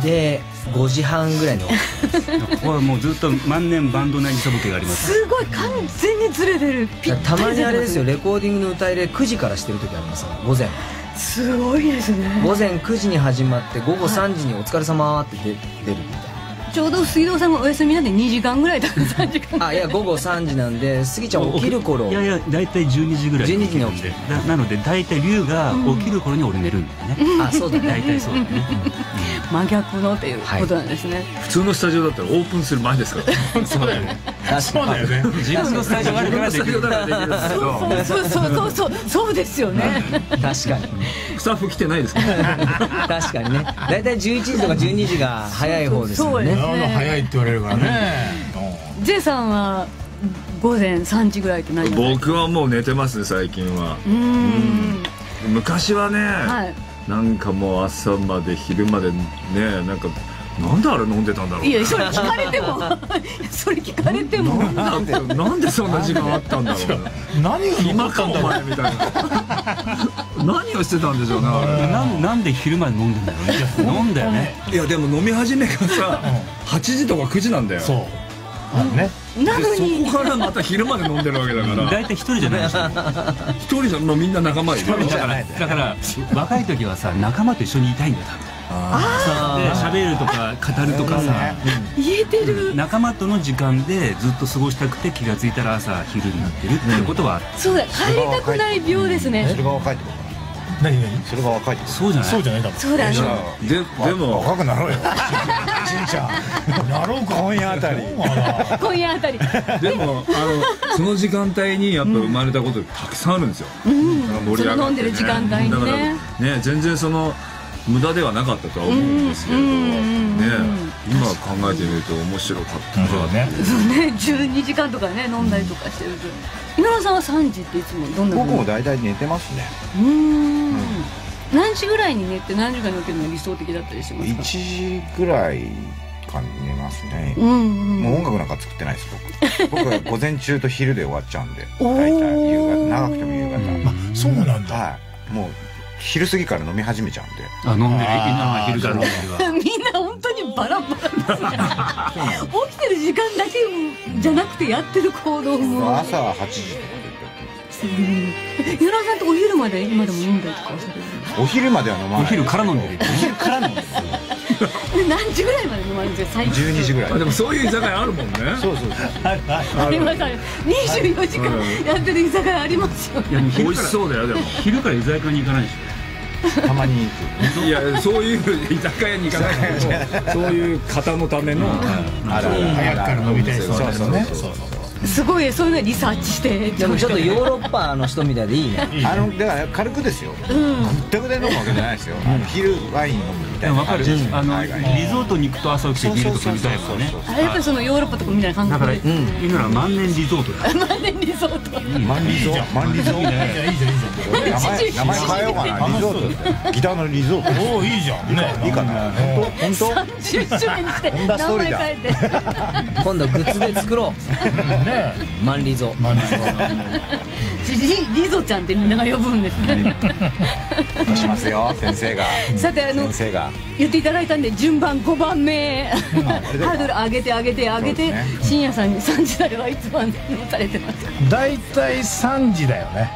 Speaker 1: でごじはんぐらいに起きて
Speaker 2: ここはもうずっと万年バンド内にサボケがあります。
Speaker 6: すごい完全にずれてる。
Speaker 1: たまにあれですよ、レコーディングの歌入れくじからしてる時ありますから、午前。
Speaker 6: すごいですね。
Speaker 1: 午前くじに始まってごごさんじにお疲れ様って出るみたいな。
Speaker 6: ちょうど水道さんがお休みなんでにじかんぐらいだからさんじかん。
Speaker 1: あ、いやごごさんじなんで、スギちゃん起きる頃。
Speaker 2: いやいや、だいたいじゅうにじぐらい
Speaker 1: じゅうにじに起きて、
Speaker 2: なのでだいたい龍が起きる頃に俺寝るんだよね。
Speaker 1: あ、そうだね。
Speaker 2: だいたいそうだね。
Speaker 6: 真逆のっていうことなんですね。
Speaker 4: 普通のスタジオだったらオープンする前ですから。
Speaker 5: そうだよね。そうだよね。
Speaker 2: 自分のスタジオがあるからできる。
Speaker 6: そうそうそうそうそうですよね。
Speaker 1: 確かに。
Speaker 4: スタッフ来てないですか？
Speaker 1: 確かにね。だいたいじゅういちじとかじゅうにじが早い方ですよね。
Speaker 5: 早いって言われるからね。
Speaker 6: J さんは午前さんじぐらいって何？
Speaker 4: 僕はもう寝てます最近は。うん。昔はね、はい、なんかもう朝まで昼までね、なんかなんであれ飲んでたんだろう。
Speaker 6: いや、それ聞かれてもそれ聞かれても
Speaker 4: なんでなんでそんな時間あったんだろう。
Speaker 5: 何が
Speaker 4: 今かお前みたいな。何をしてたんでしょうね。
Speaker 2: ななんで昼まで飲んでんだよね。飲んだよね。
Speaker 4: いやでも飲み始めがさはちじとかくじなんだよ。
Speaker 5: そう。あのね。
Speaker 6: なのに
Speaker 4: そこからまた昼まで飲んでるわけだから。
Speaker 2: 大体一人じゃないでしょ。
Speaker 4: 一人じゃもうみんな仲間いる。
Speaker 2: だからだから若い時はさ、仲間と一緒にいたいんだよ多分。で喋るとか語るとかさ、
Speaker 6: 言えてる。
Speaker 2: 仲間との時間でずっと過ごしたくて、気がついたら朝昼になってるっていうことは、
Speaker 6: そうだ、帰りたくない病ですね。
Speaker 3: それが若いってことか。
Speaker 5: 何何？
Speaker 3: それが若いってこと。
Speaker 2: そうじゃない？
Speaker 5: そうじゃないだろ。
Speaker 6: そうだね。
Speaker 4: ででも
Speaker 3: 若くなろうよ。
Speaker 5: しんちゃん。なろうか。
Speaker 3: 今夜あたり。
Speaker 6: 今夜あたり。
Speaker 4: でもあのその時間帯にやっぱ生まれたことたくさんあるんですよ。
Speaker 6: うん。その飲んでる時間帯にね。
Speaker 4: ね、全然その無駄ではなかったとは思うんですけれどもね、今考えてみると面白かった
Speaker 5: そうね。
Speaker 6: そうね、じゅうにじかんとかね飲んだりとかしてると。稲村さんはさんじっていつもどんな？
Speaker 3: 僕も大体寝てますね。
Speaker 6: うん。何時ぐらいに寝て何時ぐらいに起きるのが理想的だったりしますか？
Speaker 3: いちじぐらいかに寝ますね。
Speaker 6: うんうん。
Speaker 3: もう音楽なんか作ってないです僕。僕は午前中と昼で終わっちゃうんで、大体夕方、長くても夕方。
Speaker 5: あ、そうなんだ。
Speaker 3: はい。もう昼過ぎから飲み始めちゃうんで。
Speaker 2: あ、飲んでる。あ、昼から飲んでるわ。
Speaker 6: みんな本当にバラバラですね。起きてる時間だけじゃなくてやってる行動も。
Speaker 3: 朝はちじとかでやってます。
Speaker 6: 稲村さんとお昼まで今でも飲んだりとかされるんですか？
Speaker 3: お昼までは飲まない。
Speaker 2: お昼から飲んでる。
Speaker 3: お昼から飲んでる。
Speaker 6: 何時ぐらいまで飲まれるんですか？最近
Speaker 3: じゅうにじぐらい。
Speaker 4: でもそういう居酒屋あるもんね。
Speaker 3: そうそうそう。
Speaker 6: ありますあります。にじゅうよじかんやってる居酒屋ありますよ。
Speaker 2: いや、
Speaker 4: 美味しそうだよでも。
Speaker 2: 昼から居酒屋に行かないでしょ。
Speaker 3: たまに行
Speaker 4: く。いや、そういう居酒屋に行かないけど、そういう方のための
Speaker 5: ある早くから飲みたいそうですね。
Speaker 6: すごいそういうのリサーチして。
Speaker 1: でもちょっとヨーロッパの人みたいでいいね。
Speaker 3: あのだから軽くですよ。ぐったぐで飲むわけじゃないですよ。昼ワイン飲むみたいな。
Speaker 2: わかる。あのリゾートに行くと朝起きてビールとかみたいなね。
Speaker 6: あれやっぱりそのヨーロッパとかみたいな感じ。
Speaker 2: だから今の万年リゾートだ。
Speaker 6: 万年リゾート。
Speaker 3: 万リゾ万リゾ。いいじゃんいいじゃん。名前名前変えようかな。リゾート。ギターのリゾート。
Speaker 5: おおいいじゃん。ね
Speaker 3: いいかな。本当？
Speaker 6: さんじゅっしゅうねんにして名前変えて。
Speaker 1: 今度グッズで作ろう。ね。万リゾ。
Speaker 5: 万リゾ。
Speaker 6: リゾちゃんってみんなが呼ぶんですね。
Speaker 3: しますよ先生が。
Speaker 6: さてあの
Speaker 3: 先生が
Speaker 6: 言っていただいたんで順番ごばんめハードル上げて上げて上げて深夜さんにさんじ台はいつ番乗されてますか？
Speaker 5: 大体さんじだよね。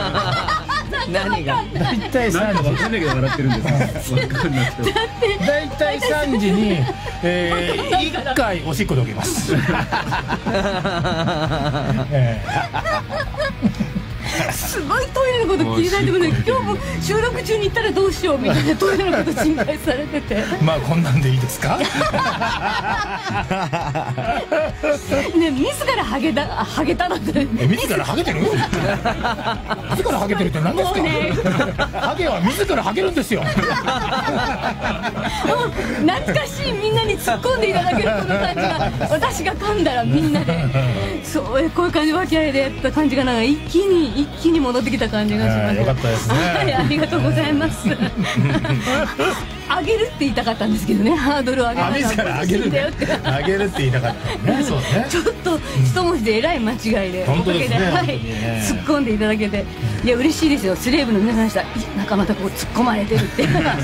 Speaker 1: 何が
Speaker 5: 大体さんじ。
Speaker 2: わかんないけど笑ってるんです。わかんなくて。
Speaker 5: 大体さんじに、えー、いっかいおしっこで起きます。えー
Speaker 6: すごいトイレのこと気になってくる。今日も収録中に行ったらどうしようみたいなトイレのこと心配されてて。
Speaker 5: まあこんなんでいいですか。
Speaker 6: ね、自らハゲたハゲたなんて。
Speaker 5: え、自らハゲてる？自らハゲてるって何ですか？ね、ハゲは自らハゲるんですよ。
Speaker 6: 懐かしい、みんなに突っ込んでいただけるこの感じが、私が噛んだらみんなでそうこういう感じ和気あいでやった感じがなんか一気に一気に戻ってきた感じがします。
Speaker 5: よかったですね。
Speaker 6: はい、ありがとうございます。上げるって言いたかったんですけどね、ハードルを上げなかった。
Speaker 5: 自ら上げるんだよって上げるって言いたかったね。そうね。
Speaker 6: ちょっと一文字でえらい間違いで、
Speaker 5: 本当ですね。
Speaker 6: はい、突っ込んでいただけて、いや嬉しいですよ。スレーブの皆さんでしたら、なんかまたこう突っ込まれてるって。い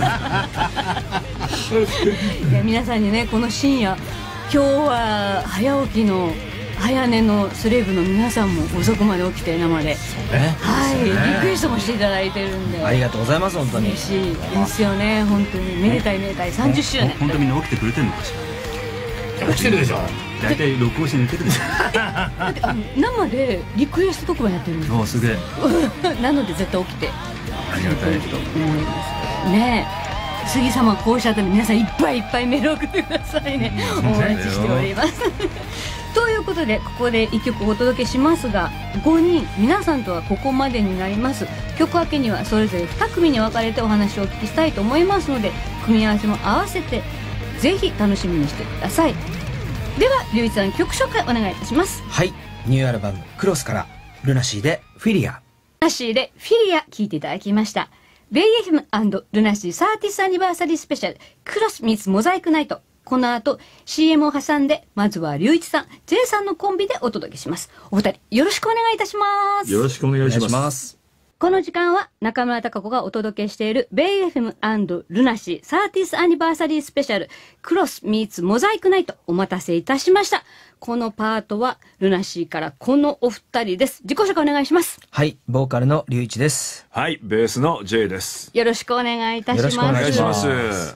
Speaker 6: や皆さんにね、この深夜、今日は早起きの早寝のスレーブの皆さんも遅くまで起きて生で、
Speaker 1: ね、
Speaker 6: はい、リクエストもしていただいてるんで、
Speaker 1: ありがとうございます。本当に
Speaker 6: 嬉しいですよね。本当にめでたいめでたいさんじゅっしゅうねん。
Speaker 2: 本当みんな起きてくれてるのかしら。
Speaker 5: 起きてるでしょ。
Speaker 2: 大体録音して寝てるでしょ。
Speaker 6: だってあの生でリクエスト特番やってるんですよ。
Speaker 2: おすげえ。
Speaker 6: なので絶対起きて
Speaker 2: ありがたい
Speaker 6: と思いますね。え、杉様こうした後に皆さんいっぱいいっぱいメール送ってくださいね。お待ちしております。ということでここでいっきょくお届けしますが、ごにん皆さんとはここまでになります。曲明けにはそれぞれに組に分かれてお話をお聞きしたいと思いますので、組み合わせも合わせてぜひ楽しみにしてください。では龍一さん、曲紹介お願いいたします。
Speaker 1: はい、ニューアルバムクロスからルナシーでフィリア。
Speaker 6: ルナシーでフィリア聴いていただきました。ベイ エフエム& ルナシーサーティスアニバーサリースペシャルクロスミーツモザイクナイト。この後 シーエム を挟んで、まずは龍一さん、J さんのコンビでお届けします。お二人よろしくお願いいたします。
Speaker 4: よろしくお願いします。
Speaker 6: この時間は中村貴子がお届けしているベイ エフエム& ルナシーサーティスアニバーサリースペシャルクロスミーツモザイクナイト。お待たせいたしました。このパートはルナシーからこのお二人です。自己紹介お願いします。
Speaker 1: はい、ボーカルの龍一です。
Speaker 4: はい、ベースの J です。
Speaker 6: よろしくお願いいたします。
Speaker 1: よろしくお願いします。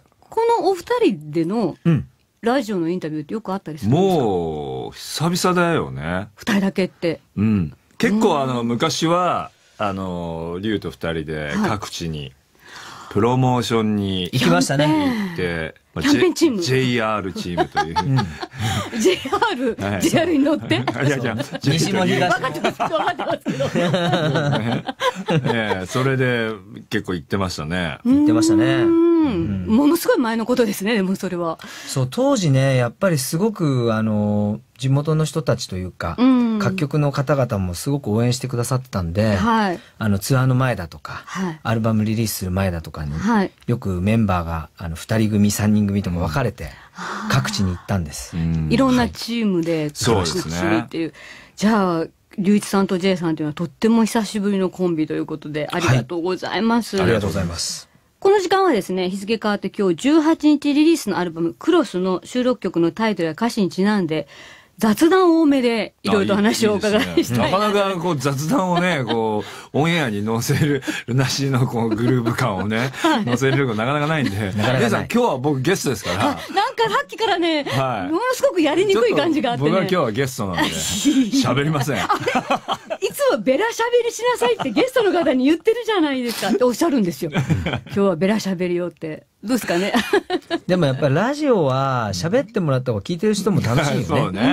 Speaker 6: このお二人での、うんラジオのインタビューってよくあったりするんですか？
Speaker 4: もう久々だよね。
Speaker 6: 二人だけって。
Speaker 4: うん。結構あの昔はあの龍と二人で各地にプロモーションに
Speaker 1: 行きましたね。
Speaker 4: 行って、
Speaker 6: キャンペーンチーム
Speaker 4: ジェイアール チームという。
Speaker 6: ジェイアール、はい、ジェイアール に乗って。いやいや
Speaker 1: 西も東
Speaker 6: も。分かってますけど分かってますけど。
Speaker 4: ね、それで結構行ってましたね。
Speaker 1: 行ってましたね。
Speaker 6: うん、ものすごい前のことですね。でもそれは
Speaker 1: そう、当時ねやっぱりすごくあの地元の人たちというか、うん、各局の方々もすごく応援してくださってたんで、はい、あのツアーの前だとか、はい、アルバムリリースする前だとかに、はい、よくメンバーがあのふたり組さんにん組とも分かれて各地に行ったんです。
Speaker 6: いろんなチームで
Speaker 4: そうですね
Speaker 6: っていう。じゃあ龍一さんと J さんというのはとっても久しぶりのコンビということでありがとうございます。
Speaker 1: はい、ありがとうございます。
Speaker 6: この時間はですね、日付変わって今日じゅうはちにちリリースのアルバムクロスの収録曲のタイトルや歌詞にちなんで雑談多めでいろいろと話をお伺いしたいな。
Speaker 4: なかなかこう雑談をね、こうオンエアに載せるルナシーのこうグルーヴ感をね、はい、載せるのなかなかないんで。なかなかない。今日は僕ゲストですから。
Speaker 6: なんかさっきからね、はい、ものすごくやりにくい感じがあってね。
Speaker 4: 僕は今日はゲストなんで喋りません。い
Speaker 6: つもベラしゃべりしなさいってゲストの方に言ってるじゃないですかっておっしゃるんですよ。今日はベラしゃべりよって。どうですかね。
Speaker 1: でもやっぱりラジオは喋ってもらった方が聞いてる人も楽しいよね。
Speaker 4: そうね。
Speaker 6: うん、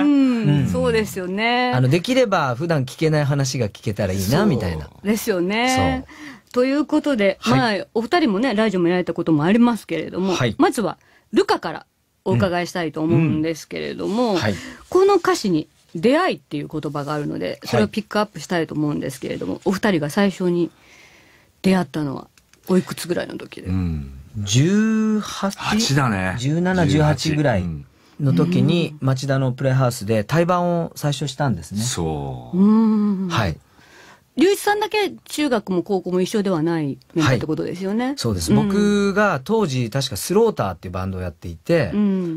Speaker 6: そうですよね。
Speaker 1: あのできれば普段聞けない話が聞けたらいいなみたいな。
Speaker 6: ですよね。ということで、はい、まあお二人もねラジオもやられたこともありますけれども、はい、まずはルカからお伺いしたいと思うんですけれども、うんうんはい、この歌詞に出会いっていう言葉があるのでそれをピックアップしたいと思うんですけれども、はい、お二人が最初に出会ったのはおいくつぐらいの時で？うん
Speaker 1: じゅうはち
Speaker 4: だね。
Speaker 1: じゅうなな、じゅうはちぐらいの時に町田のプレイハウスで対バンを最初したんですね。
Speaker 4: そう。
Speaker 1: うんはい。
Speaker 6: 龍一さんだけ中学も高校も一緒ではないメンバーってことですよね。はい、
Speaker 1: そうです。うん、僕が当時確かスローターっていうバンドをやっていて、うん、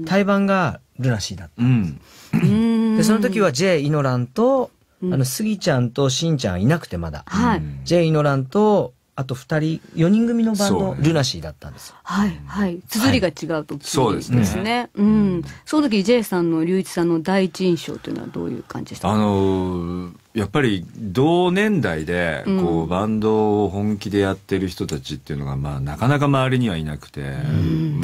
Speaker 1: 対バンがルナシーだったんです。うん、でその時は J イノランと、うん、あのスギちゃんとしんちゃんいなくてまだ、はい、J イノランとあとふたりよにん組のバンド、ね、ルナシーだったんです。
Speaker 6: はいはい綴りが違うと、はい、
Speaker 4: そうですね、
Speaker 6: ですね、うん、その時 J さんの龍一さんの第一印象というのはどういう感じでしたか？
Speaker 4: あのー、やっぱり同年代でこう、うん、バンドを本気でやってる人たちっていうのが、まあ、なかなか周りにはいなくて、うん、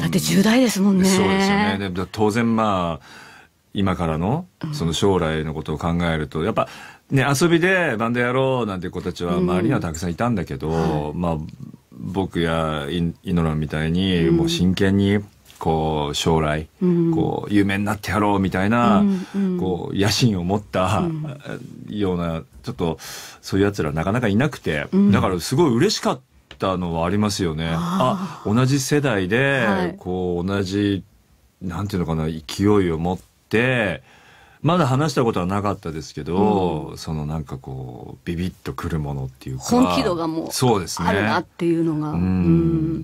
Speaker 6: だってじゅう代ですもんね。
Speaker 4: そうですよね。で当然まあ今からのその将来のことを考えると、やっぱね、遊びでバンドやろうなんていう子たちは周りにはたくさんいたんだけど、うんはい、まあ僕やイノランみたいにもう真剣にこう将来こう有名になってやろうみたいなこう野心を持ったようなちょっとそういうやつらなかなかいなくて、だからすごい嬉しかったのはありますよね。あ、同じ世代でこう同じなんていうのかな勢いを持ってまだ話したことはなかったですけど、うん、そのなんかこうビビッとくるものっていうか
Speaker 6: 本気度がもう
Speaker 4: そうですね、
Speaker 6: あるなっていうのが、うんうん、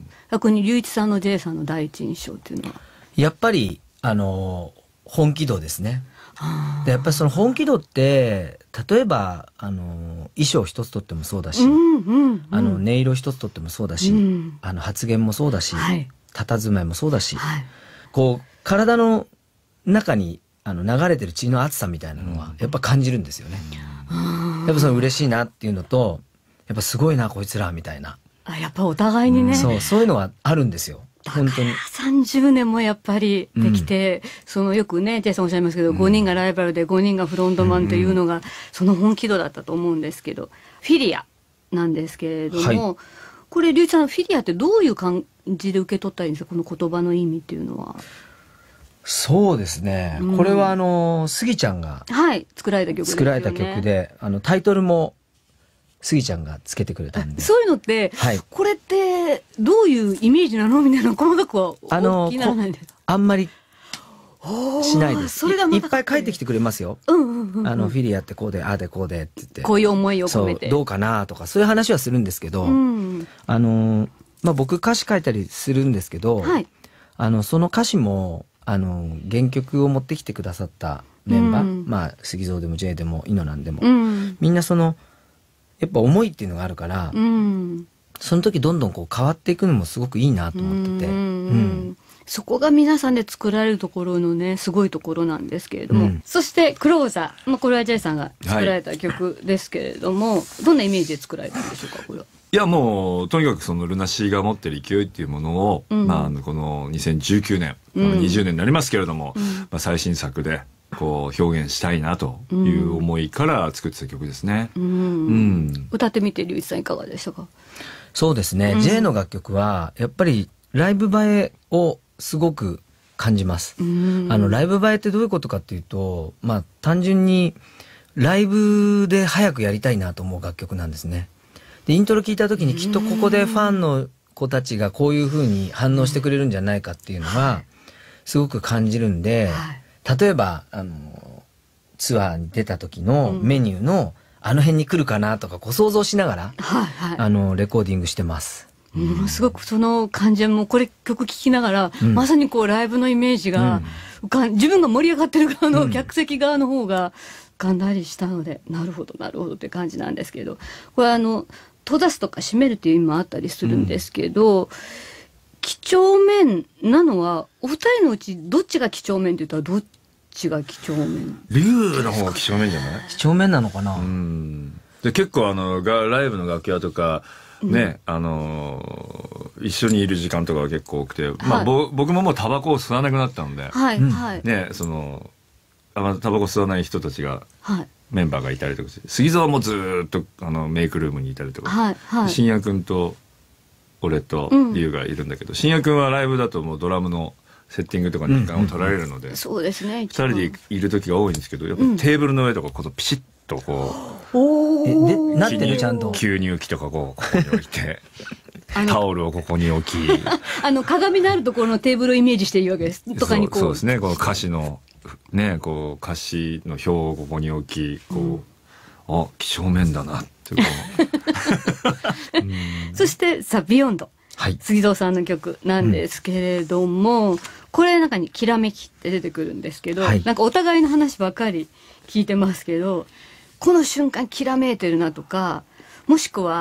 Speaker 6: 逆に龍一さんの J さんの第一印象っていうのは
Speaker 1: やっぱりあの本気度ですね。でやっぱりその本気度って例えばあの衣装一つとってもそうだし、うんうんうん、あの音色一つとってもそうだし、うん、あの発言もそうだし、はい、佇まいもそうだし、はい、こう体の中にあの流れてる血の熱さみたいなのはやっぱ感じるんですよね。やっぱその嬉しいなっていうのとやっぱすごいなこいつらみたいな、
Speaker 6: あやっぱお互いにね、うん、
Speaker 1: そうそういうのはあるんですよ。本当に
Speaker 6: さんじゅうねんもやっぱりできて、うん、そのよくねジェイさんおっしゃいますけど、うん、ごにんがライバルでごにんがフロントマンっていうのが、うん、その本気度だったと思うんですけど、フィリアなんですけれども、はい、これ龍一さんフィリアってどういう感じで受け取ったらいいんですか、この言葉の意味っていうのは。
Speaker 1: そうですね、うん、これはあのスギちゃんが、
Speaker 6: はい、作られた曲ですよね。
Speaker 1: 作られた曲であのタイトルもスギちゃんがつけてくれたんで、
Speaker 6: そういうのって、はい、これってどういうイメージなのみたいな細かくは
Speaker 1: あのあんまりしないです。それがいっぱい書いてきてくれますよ。あのフィリアってこうでああでこうでって言って
Speaker 6: こういう思いを込めて
Speaker 1: どうかなとかそういう話はするんですけど、うん、あのまあ僕歌詞書いたりするんですけど、はい、あのその歌詞もあの原曲を持ってきてくださったメンバー、うん、まあ杉蔵でも J でもイノなんでも、うん、みんなそのやっぱ思いっていうのがあるから、うん、その時どんどんこう変わっていくのもすごくいいなと思ってて、うんうん、
Speaker 6: そこが皆さんで作られるところのねすごいところなんですけれども、うん、そしてクローザー、まあ、これは J さんが作られた曲ですけれども、はい、どんなイメージで作られたんでしょうか。これはい
Speaker 4: やもうとにかくそのルナシーが持ってる勢いっていうものを、うんまあ、このにせんじゅうきゅうねん、うん、にじゅうねんになりますけれども、うんまあ、最新作でこう表現したいなという思いから作ってた曲ですね、うんうん、
Speaker 6: 歌ってみて龍一さんいかがでしたか。
Speaker 1: そうですね、うん、J の楽曲はやっぱりライブ映えをすごく感じます、うん、あのライブ映えってどういうことかっていうと、まあ、単純にライブで早くやりたいなと思う楽曲なんですね。でイントロ聞いた時にきっとここでファンの子たちがこういう風に反応してくれるんじゃないかっていうのはすごく感じるんで、はい、例えばあのツアーに出た時のメニューの、うん、あの辺に来るかなとかこう想像しながら、はいはい、あのレコーディングしてます。
Speaker 6: ものすごくその感じもこれ曲聴きながら、うん、まさにこうライブのイメージが、うん、自分が盛り上がってる側の客席側の方が浮かんだりしたので、うん、なるほどなるほどって感じなんですけど、これあの閉ざすとか閉めるっていう意味もあったりするんですけど、うん、几帳面なのはお二人のうちどっちが几帳面って言ったらどっちが几帳面。
Speaker 4: 龍の方が几帳面じゃない？
Speaker 1: 几帳面なのかな。
Speaker 4: うんで結構あのがライブの楽屋とかね、うん、あのー、一緒にいる時間とかが結構多くて、はい、まあぼ僕ももうタバコを吸わなくなったので、はいはい、ねそのあタバコ吸わない人たちが、はいメンバーがいたりとかして、杉蔵もずっとあのメイクルームにいたりとか、はいはい、深夜くんと俺と龍がいるんだけど、うん、深夜くんはライブだともうドラムのセッティングとかに時間を取られるので、うんうん、
Speaker 6: そうですね、
Speaker 4: ふたりでいる時が多いんですけど、やっぱテーブルの上とかこうピシッとこう、
Speaker 1: うん、えでなってるちゃんと
Speaker 4: 吸入器とかこうここに置いてタオルをここに置き
Speaker 6: あの鏡のあるところのテーブルをイメージしているわけですとかにこう
Speaker 4: そうですね、この歌詞のね、こう歌詞の表をここに置きこう、うん、あ几帳面だなっていう
Speaker 6: そしてさビヨンド、はい、杉蔵さんの曲なんですけれども、うん、これ中にきらめきって出てくるんですけど、はい、なんかお互いの話ばかり聞いてますけど、この瞬間きらめいてるなとか、もしくは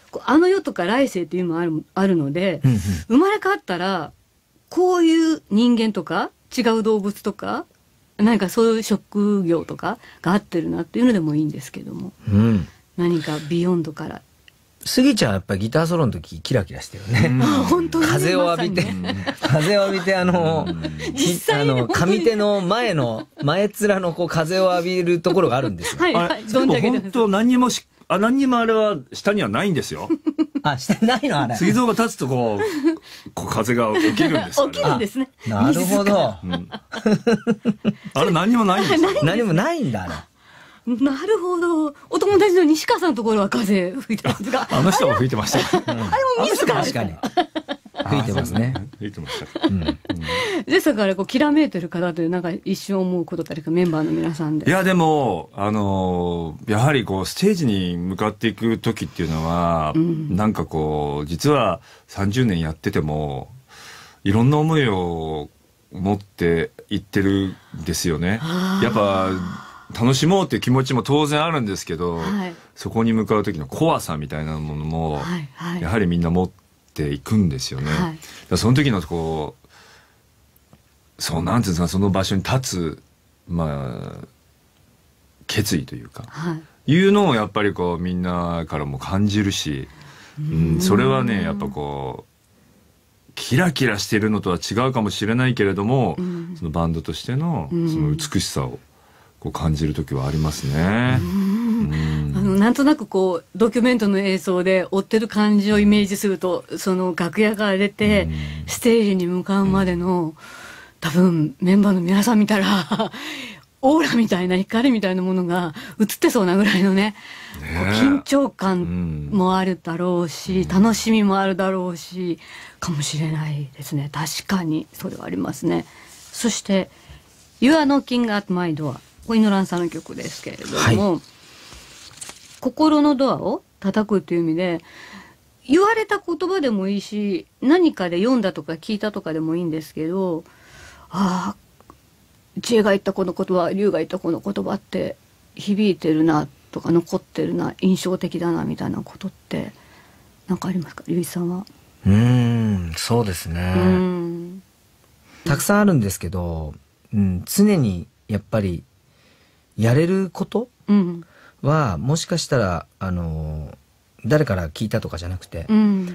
Speaker 6: あの世とか来世っていうのもある、あるので、うんうん、生まれ変わったらこういう人間とか違う動物とか何かそういう職業とかが合ってるなっていうのでもいいんですけども、うん、何かビヨンドから。
Speaker 1: スギちゃんやっぱりギターソロの時キラキラしてるね。
Speaker 6: 本当に
Speaker 1: 風を浴びて、ね、風を浴びてあのあの上手の前の前面のこう風を浴びるところがあるんですよ。
Speaker 4: はいはい。でも本当何にもしあ何にもあれは下にはないんですよ。
Speaker 1: あ下ないのあれ。
Speaker 4: 水道が立つとこうこう風が起きるんです。
Speaker 6: 起きるんですね。
Speaker 1: なるほど。うん、
Speaker 4: あれ何にもないんですよ。
Speaker 1: 何もないんだあれ。
Speaker 6: なるほど。お友達の西川さんのところは風吹いてますが。
Speaker 4: あの人も吹いてました。
Speaker 6: あれも自ら。
Speaker 1: 確かに。吹いてますね。
Speaker 4: 吹いてました。うん。
Speaker 6: ですからこうきらめいてる方というなんか一瞬思うこととかメンバーの皆さんで。
Speaker 4: いやでもあのやはりこうステージに向かっていく時っていうのは、うん、なんかこう実はさんじゅうねんやっててもいろんな思いを持っていってるんですよね。やっぱ。楽しもうっていう気持ちも当然あるんですけど、はい、そこに向かう時の怖さみたいなものも、はいはい、やはりみんな持っていくんですよね。はい、だその時のこうそうなんていうんですかその場所に立つ、まあ、決意というか、はい、いうのをやっぱりこうみんなからも感じるし、うん、それはねやっぱこうキラキラしてるのとは違うかもしれないけれども、うん、そのバンドとしてのその美しさをこう感じる時はありますね。
Speaker 6: うんあのなんとなくこうドキュメントの映像で追ってる感じをイメージするとその楽屋から出てステージに向かうまでの多分メンバーの皆さん見たらオーラみたいな光みたいなものが映ってそうなぐらいのね、ね緊張感もあるだろうし、うん、楽しみもあるだろうしかもしれないですね。確かにそれはありますね。そして「You are knocking at my door」これイノランさんの曲ですけれども、はい、心のドアを叩くという意味で言われた言葉でもいいし何かで読んだとか聞いたとかでもいいんですけど、ああ知恵が言ったこの言葉龍が言ったこの言葉って響いてるなとか残ってるな印象的だなみたいなことって何かありますか龍一さんは。
Speaker 1: うーんそうですねうんたくさんあるんですけど、うん、常にやっぱりやれることは、うん、もしかしたらあの誰から聞いたとかじゃなくて、うん、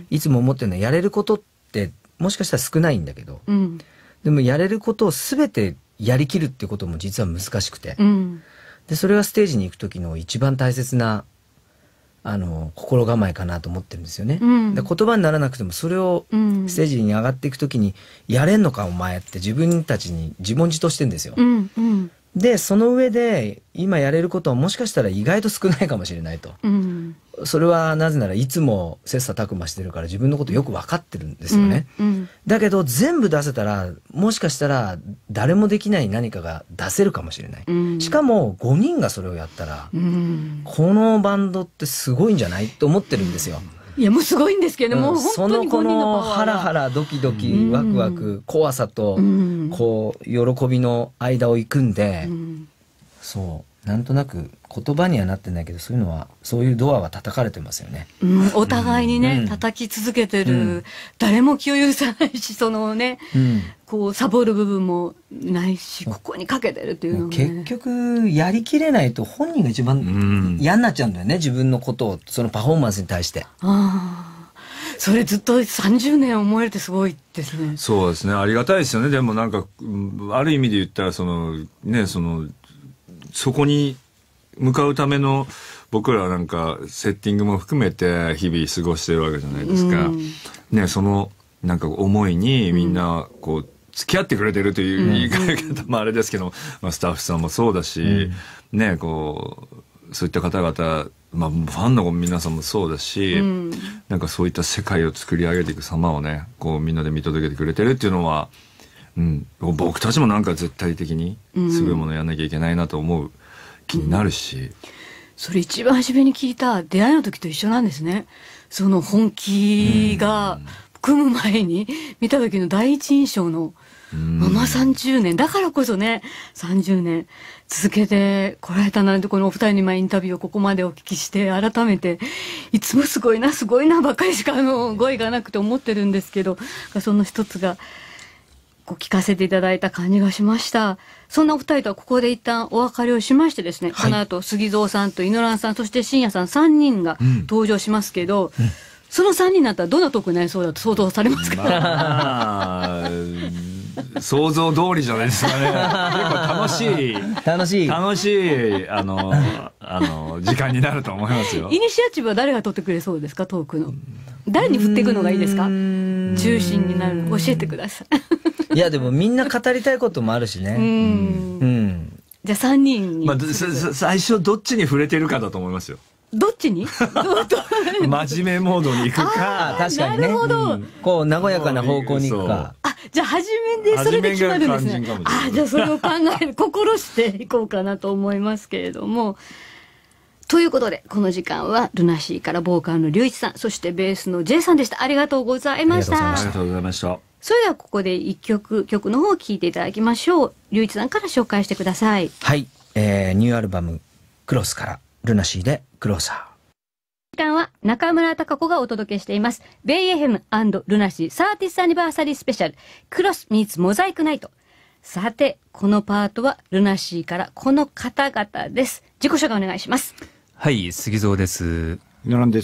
Speaker 1: いつも思ってるのはやれることってもしかしたら少ないんだけど、うん、でもやれることを全てやりきるってことも実は難しくて、うん、でそれはステージに行く時の一番大切なあの心構えかなと思ってるんですよね、うん、で言葉にならなくてもそれをステージに上がっていく時にやれんのかお前って自分たちに自問自答してるんですよ、うんうんでその上で今やれることはもしかしたら意外と少ないかもしれないと、うん、それはなぜならいつも切磋琢磨してるから自分のことよく分かってるんですよね、うんうん、だけど全部出せたらもしかしたら誰もできない何かが出せるかもしれない、うん、しかもごにんがそれをやったら、うん、このバンドってすごいんじゃないと思ってるんですよ、
Speaker 6: いやもうすごいんですけど、うん、もう本当に
Speaker 1: そのこのハラハラドキドキワクワク怖さとこう喜びの間を行くんで、うん、そうなんとなく言葉にはなってないけどそういうのはそういうドアは叩かれてますよね、
Speaker 6: うん、お互いにね、うん、叩き続けてる、うん、誰も気を許さないしそのね、うん、こうサボる部分もないしここにかけてるっていうのも、ね、
Speaker 1: 結局やりきれないと本人が一番嫌になっちゃうんだよね、自分のことをそのパフォーマンスに対して。あ
Speaker 6: それずっとさんじゅうねん思えるってすごいですね。
Speaker 4: そうですねありがたいですよね。でもなんかある意味で言ったらそのねそのそこに向かうための僕らなんかセッティングも含めて日々過ごしてるわけじゃないですか、うん、ねそのなんか思いにみんなこう付き合ってくれてるという言い方もあれですけど、うんまあ、スタッフさんもそうだし、うん、ねこうそういった方々、まあ、ファンの皆さんもそうだし、うん、なんかそういった世界を作り上げていく様をねこうみんなで見届けてくれてるっていうのは、うん、僕たちもなんか絶対的にすごいものやんなきゃいけないなと思う気になるし、うん、
Speaker 6: それ一番初めに聞いた出会いの時と一緒なんですね。その本気が組む前に見た時の第一印象のまあまあさんじゅうねんだからこそね、さんじゅうねん続けてこられたなんて、このお二人にまあインタビューをここまでお聞きして改めていつもすごいなすごいなばっかりしかあの語彙がなくて思ってるんですけど、その一つがこう聞かせていただいた感じがしました。そんなお二人とはここで一旦お別れをしましてですね、はい、この後杉蔵さんと井野蘭さんそして信也さんさんにんが登場しますけど、うんうん、そのさんにんになったらどんなトークになりそうだと想像されますか？
Speaker 4: まあ想像通りじゃないですかね。結構楽しい
Speaker 1: 楽しい
Speaker 4: 楽しいあのあの時間になると思いますよ。
Speaker 6: イニシアチブは誰が取ってくれそうですか？トークの誰に振っていくのがいいですか？中心になるの教えてください。
Speaker 1: いやでもみんな語りたいこともあるしね。うん、うん、
Speaker 6: じゃあさんにんに、
Speaker 4: まあ、最初どっちに触れてるかだと思いますよ。
Speaker 6: どっちに
Speaker 4: 真面目モードに行くか。
Speaker 1: 確かにね、なるほど、うん、こう和やかな方向に行くか。
Speaker 6: あ、じゃあ初めでそれで決まるんですね。あ、じゃあそれを考える心していこうかなと思いますけれども。ということでこの時間はルナシーからボーカルの龍一さん、そしてベースの J さんでした。ありがとうございました。
Speaker 4: ありがとうございました。
Speaker 6: それではここで一曲曲の方を聴いていただきましょう。龍一さんから紹介してください。
Speaker 1: はい、えー、ニューアルバムクロスからルナシーでクローサー。
Speaker 6: 時間は中村貴子がお届けしています。ベイ エフエム & ルナシーサーティスアニバーサリースペシャルクロスミーツモザイクナイト。さてこのパートはルナシーからこの方々です。自己紹介お願いします。
Speaker 2: はい、杉蔵です。
Speaker 3: 野良です。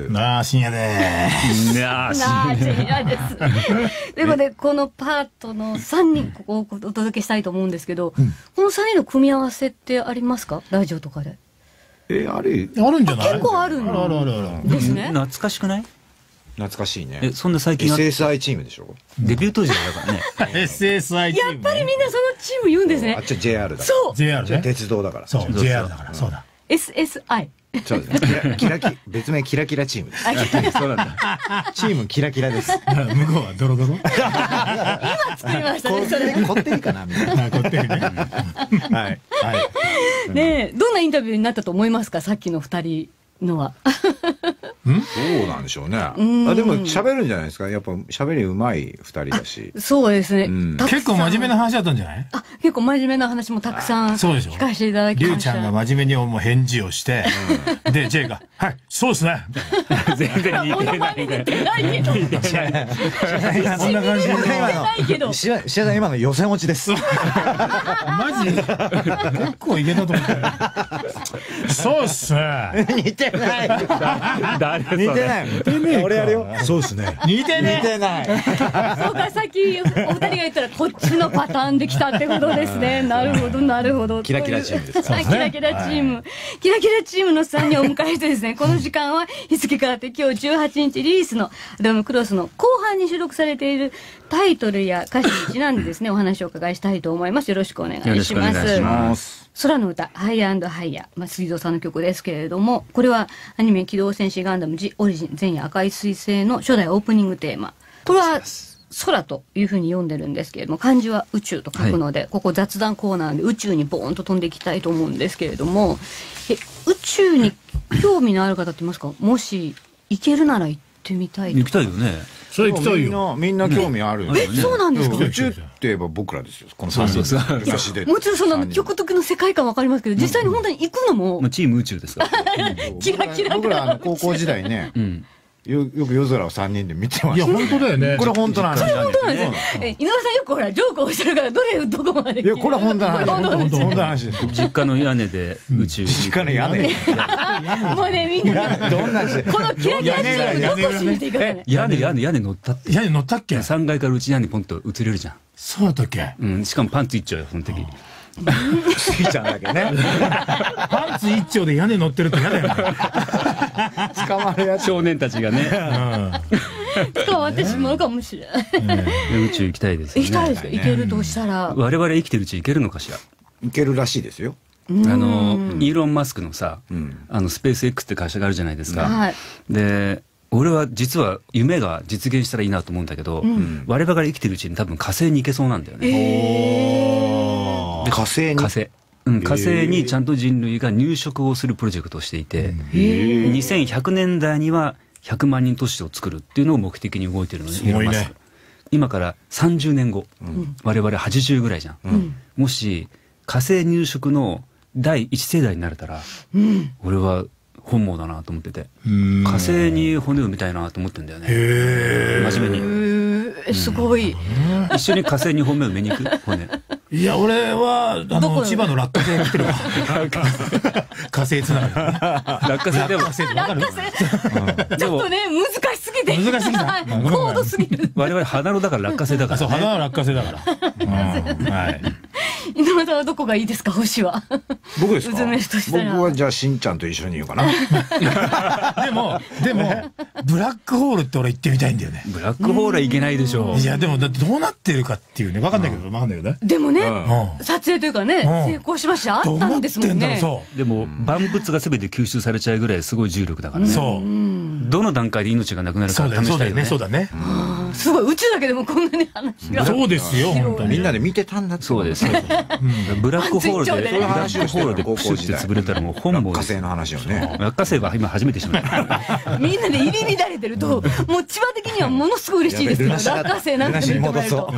Speaker 5: なあ、深夜で
Speaker 2: ーす。なあ、
Speaker 6: 深夜です。ということで、このパートのさんにん、ここをお届けしたいと思うんですけど、うん、このさんにんの組み合わせってありますか？ラジオとかで。
Speaker 3: え、あれ
Speaker 5: あるんじゃない？
Speaker 6: 結構あるん
Speaker 5: あるあるある。
Speaker 6: ですね。
Speaker 2: 懐かしくない？
Speaker 3: 懐かしいね。
Speaker 2: え、そんな最近
Speaker 3: エスエスアイ チームでしょ？
Speaker 2: デビュー当時だからね。
Speaker 5: エスエスアイ チーム。
Speaker 6: やっぱりみんなそのチーム言うんですね。
Speaker 3: あっちは ジェイアール だから。
Speaker 6: そう。
Speaker 5: ジェイアール ね。
Speaker 3: 鉄道だから。
Speaker 5: そう、ジェイアール だから。そうだ。
Speaker 6: エスエスアイ。
Speaker 3: そうですね。キラキラ別名キラキラチームです。
Speaker 2: そうなんだ。
Speaker 3: チームキラキラです。
Speaker 5: 向こうはドロドロ。
Speaker 6: 今作りましたね。それ
Speaker 3: こってりかなみたいな。
Speaker 5: こってりね。
Speaker 3: はい。は
Speaker 6: い。ねえ、どんなインタビューになったと思いますか？さっきの二人のは。
Speaker 3: そうなんでしょうね。あ、でも喋るんじゃないですか。やっぱ喋りうまい二人だし。
Speaker 6: そうですね。
Speaker 5: 結構真面目な話だったんじゃない？
Speaker 6: あ、結構真面目な話もたくさん聞かせていただきました。
Speaker 5: りゅうちゃんが真面目にもう返事をして、で J がはいそうですね。
Speaker 2: 全然似てない。
Speaker 6: 似てないけど。
Speaker 5: こんな感じで。
Speaker 6: ないけど。
Speaker 3: 石田さん今の予選落ちです。
Speaker 5: マジ？結構いけたと思ったよ。そうっすね。
Speaker 3: 似てない。
Speaker 2: 誰それ？
Speaker 3: 似てない。俺やるよ。そうですね。
Speaker 5: 似てね。
Speaker 3: 似てない。
Speaker 6: そうか、さっきお二人が言ったらこっちのパターンできたってことですね。なるほどなるほど。
Speaker 3: キラキラチームですか。
Speaker 6: キラキラチーム、キラキラチームのさんにんをお迎えしてですね、この時間は日付変わって今日じゅうはちにちリリースのアルバムクロスの後半に収録されているタイトルや歌詞にちなんでですね、お話をお伺いしたいと思います。よろしくお願いします。よろしくお願いします。空の歌、ハイヤーハイヤー、まあ、杉蔵さんの曲ですけれども、これはアニメ機動戦士ガンダム ジ オリジン前夜赤い彗星の初代オープニングテーマ。これは空というふうに読んでるんですけれども、漢字は宇宙と書くので、はい、ここ雑談コーナーで宇宙にボーンと飛んでいきたいと思うんですけれども、え宇宙に興味のある方っていますか？もし行けるなら行ってみたい。
Speaker 2: 行きたいよね。
Speaker 5: それ行きたいよ。
Speaker 3: みんな興味あるよね。
Speaker 6: え、そうなんですか？
Speaker 3: 宇宙って言えば僕らですよ。このさんにん。
Speaker 6: もちろんその極特の世界観わかりますけど、実際に本当に行くのも
Speaker 2: チーム宇宙ですか？
Speaker 6: キラキラ。
Speaker 3: 僕ら高校時代ね。よ, よく夜空をさんにんで見てました。
Speaker 5: いや本当だよね。
Speaker 3: これ本当なんです。
Speaker 6: これ本当なんですね。井上さんよくほらジョークをおっしゃるからどれどこまで。
Speaker 3: いやこれ本当なんです。本当本当話です。
Speaker 2: 実家の屋根で宇宙。
Speaker 3: 実家の屋根。
Speaker 6: もうねみんな
Speaker 3: どんな
Speaker 6: このキラキラチームどこ閉めていくかね。
Speaker 2: 屋根屋根屋根乗ったって。
Speaker 5: 屋根乗ったっけ？
Speaker 2: さんがいからうち屋根ポンと移れるじゃん。
Speaker 5: そうだったっけ？
Speaker 2: うん。しかもパンツ一丁よその時。
Speaker 3: スイちゃんだけね。
Speaker 5: パンツ一丁で屋根乗ってると嫌だよね。
Speaker 3: 捕まるやつ。
Speaker 2: 少年たちがね。
Speaker 6: 捕まってしまうかもしれない。
Speaker 2: 宇宙行きたいですね。
Speaker 6: 行きたいですか？行けるとしたら。
Speaker 2: 我々生きてるうち行けるのかしら。
Speaker 3: 行けるらしいですよ。
Speaker 2: あのイーロン・マスクのさ、あのスペース X って会社があるじゃないですか。で。俺は実は夢が実現したらいいなと思うんだけど、うん、我々が生きてるうちに多分火星に行けそうなんだよね。
Speaker 3: えー、火星に
Speaker 2: 火星、うん、火星にちゃんと人類が入植をするプロジェクトをしていて、えー、にせんひゃくねんだいにはひゃくまんにん都市を作るっていうのを目的に動いてるので、
Speaker 5: すごいね。
Speaker 2: 今からさんじゅうねんご、うん、我々はちじゅうぐらいじゃん、うん、もし火星入植のだいいち世代になれたら、うん、俺は本望だなと思ってて、火星に骨を埋めたいなと思ってんだよね。へー、真面目に。
Speaker 6: へー、すごい、
Speaker 2: うん、一緒に火星に骨埋めに行く骨。
Speaker 5: いや俺はあの千葉の落花生来てるわ。火星つながる。
Speaker 2: 落花生でも
Speaker 6: 落花生ちょっとね難しすぎて
Speaker 5: 難しすぎた
Speaker 6: 高度すぎる。
Speaker 2: 我々花のだから落花生だから、ね、
Speaker 5: そう花の落花生だから、うん、はい。
Speaker 6: 井上さんはどこがいいですか、星は。
Speaker 3: 僕ですか。
Speaker 6: うずめとしたら
Speaker 3: 僕はじゃあしんちゃんと一緒にいようかな。
Speaker 5: でもでもブラックホールって俺行ってみたいんだよね。
Speaker 2: ブラックホールはいけないでしょう。
Speaker 5: いやでもだってどうなってるかっていうね、分かんないけど、分かんないけどね。
Speaker 6: でもね、うん、撮影というかね、うん、成功しました、あったんですもんね。
Speaker 2: そうでも万物が全て吸収されちゃうぐらいすごい重力だからね。
Speaker 5: そう、
Speaker 2: どの段階で命がなくなるか試したいよね。
Speaker 5: そうだね、そうだね。
Speaker 6: すごい、宇宙だけでもこんなに話が。
Speaker 5: そうですよ、本当に。
Speaker 3: みんなで見てたんだって。
Speaker 2: そうです。ブラックホールでブラックホールでプシュって潰れたらもう本望です。
Speaker 3: 落花生の話をね。
Speaker 2: 落花生は今初めてしまった。
Speaker 6: みんなで入り乱れてると、もう千葉的にはものすごい嬉しいですよ。落花生なんて認められると。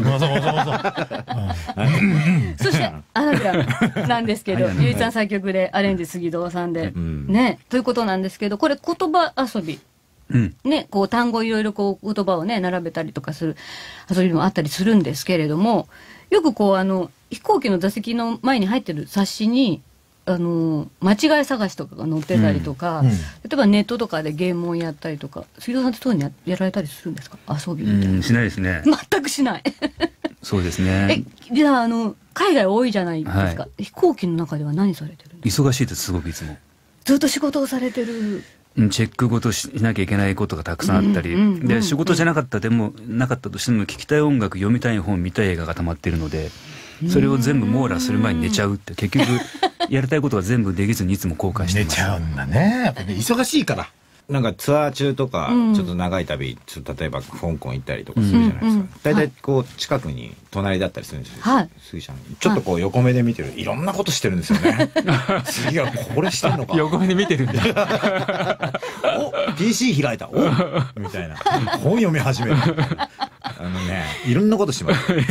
Speaker 6: そしてあなたなんですけど、ゆいちゃん作曲でアレンジ杉堂さんでねということなんですけど、これ言葉遊び。うん、ね、こう単語いろいろこう言葉をね並べたりとかする遊びもあったりするんですけれども、よくこうあの飛行機の座席の前に入ってる冊子にあの間違い探しとかが載ってたりとか、うんうん、例えばネットとかでゲームをやったりとか、杉戸さんってそういうの や, やられたりするんですか、遊びみたいな。
Speaker 2: しないですね。
Speaker 6: 全くしない。
Speaker 2: そうですね。
Speaker 6: え、じゃああの海外多いじゃないですか、はい、飛行機の中では何されてるんですか。
Speaker 2: 忙しいです、すごくいつも。
Speaker 6: ずっと仕事をされてる。
Speaker 2: チェックごとしなきゃいけないことがたくさんあったり、で仕事じゃなかったでもなかったとしても聞きたい音楽、読みたい本、見たい映画が溜まっているので、それを全部網羅する前に寝ちゃうって、結局やりたいことが全部できずにいつも後悔してます。
Speaker 5: 寝ちゃうんだね、やっぱね、忙しいから。
Speaker 3: なんかツアー中とか、ちょっと長い旅、ちょっと例えば香港行ったりとかするじゃないですか。大体こう近くに隣だったりするんですよ。杉ちゃんちょっとこう横目で見てる、いろんなことしてるんですよね。次はこれしてるのか。
Speaker 2: 横目で見てるんだ。
Speaker 3: お ピーシー 開いた、おみたいな、本読み始める。あのね、いろんなことしてます。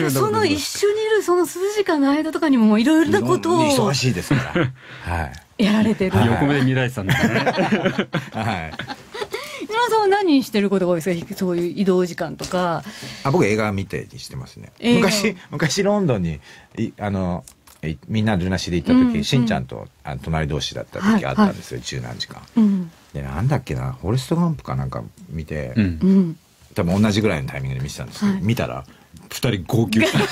Speaker 6: その一緒にいるその数時間の間とかにもいろいろなことを
Speaker 3: 忙しいですから。はい。
Speaker 6: やられてる。
Speaker 2: 横目で見られてたんですね。はい。
Speaker 6: 今さんは何してることが多いですか、そういう移動時間とか。
Speaker 3: あ、僕映画見てにしてますね。昔昔ロンドンにいあのみんなルナシで行った時、うんうん、しんちゃんとあの隣同士だった時あったんですよ、はい、十何時間。うん、でなんだっけな、フォレストガンプかなんか見て、うん、多分同じぐらいのタイミングで見てたんですけど、はい、見たら二人号泣してました。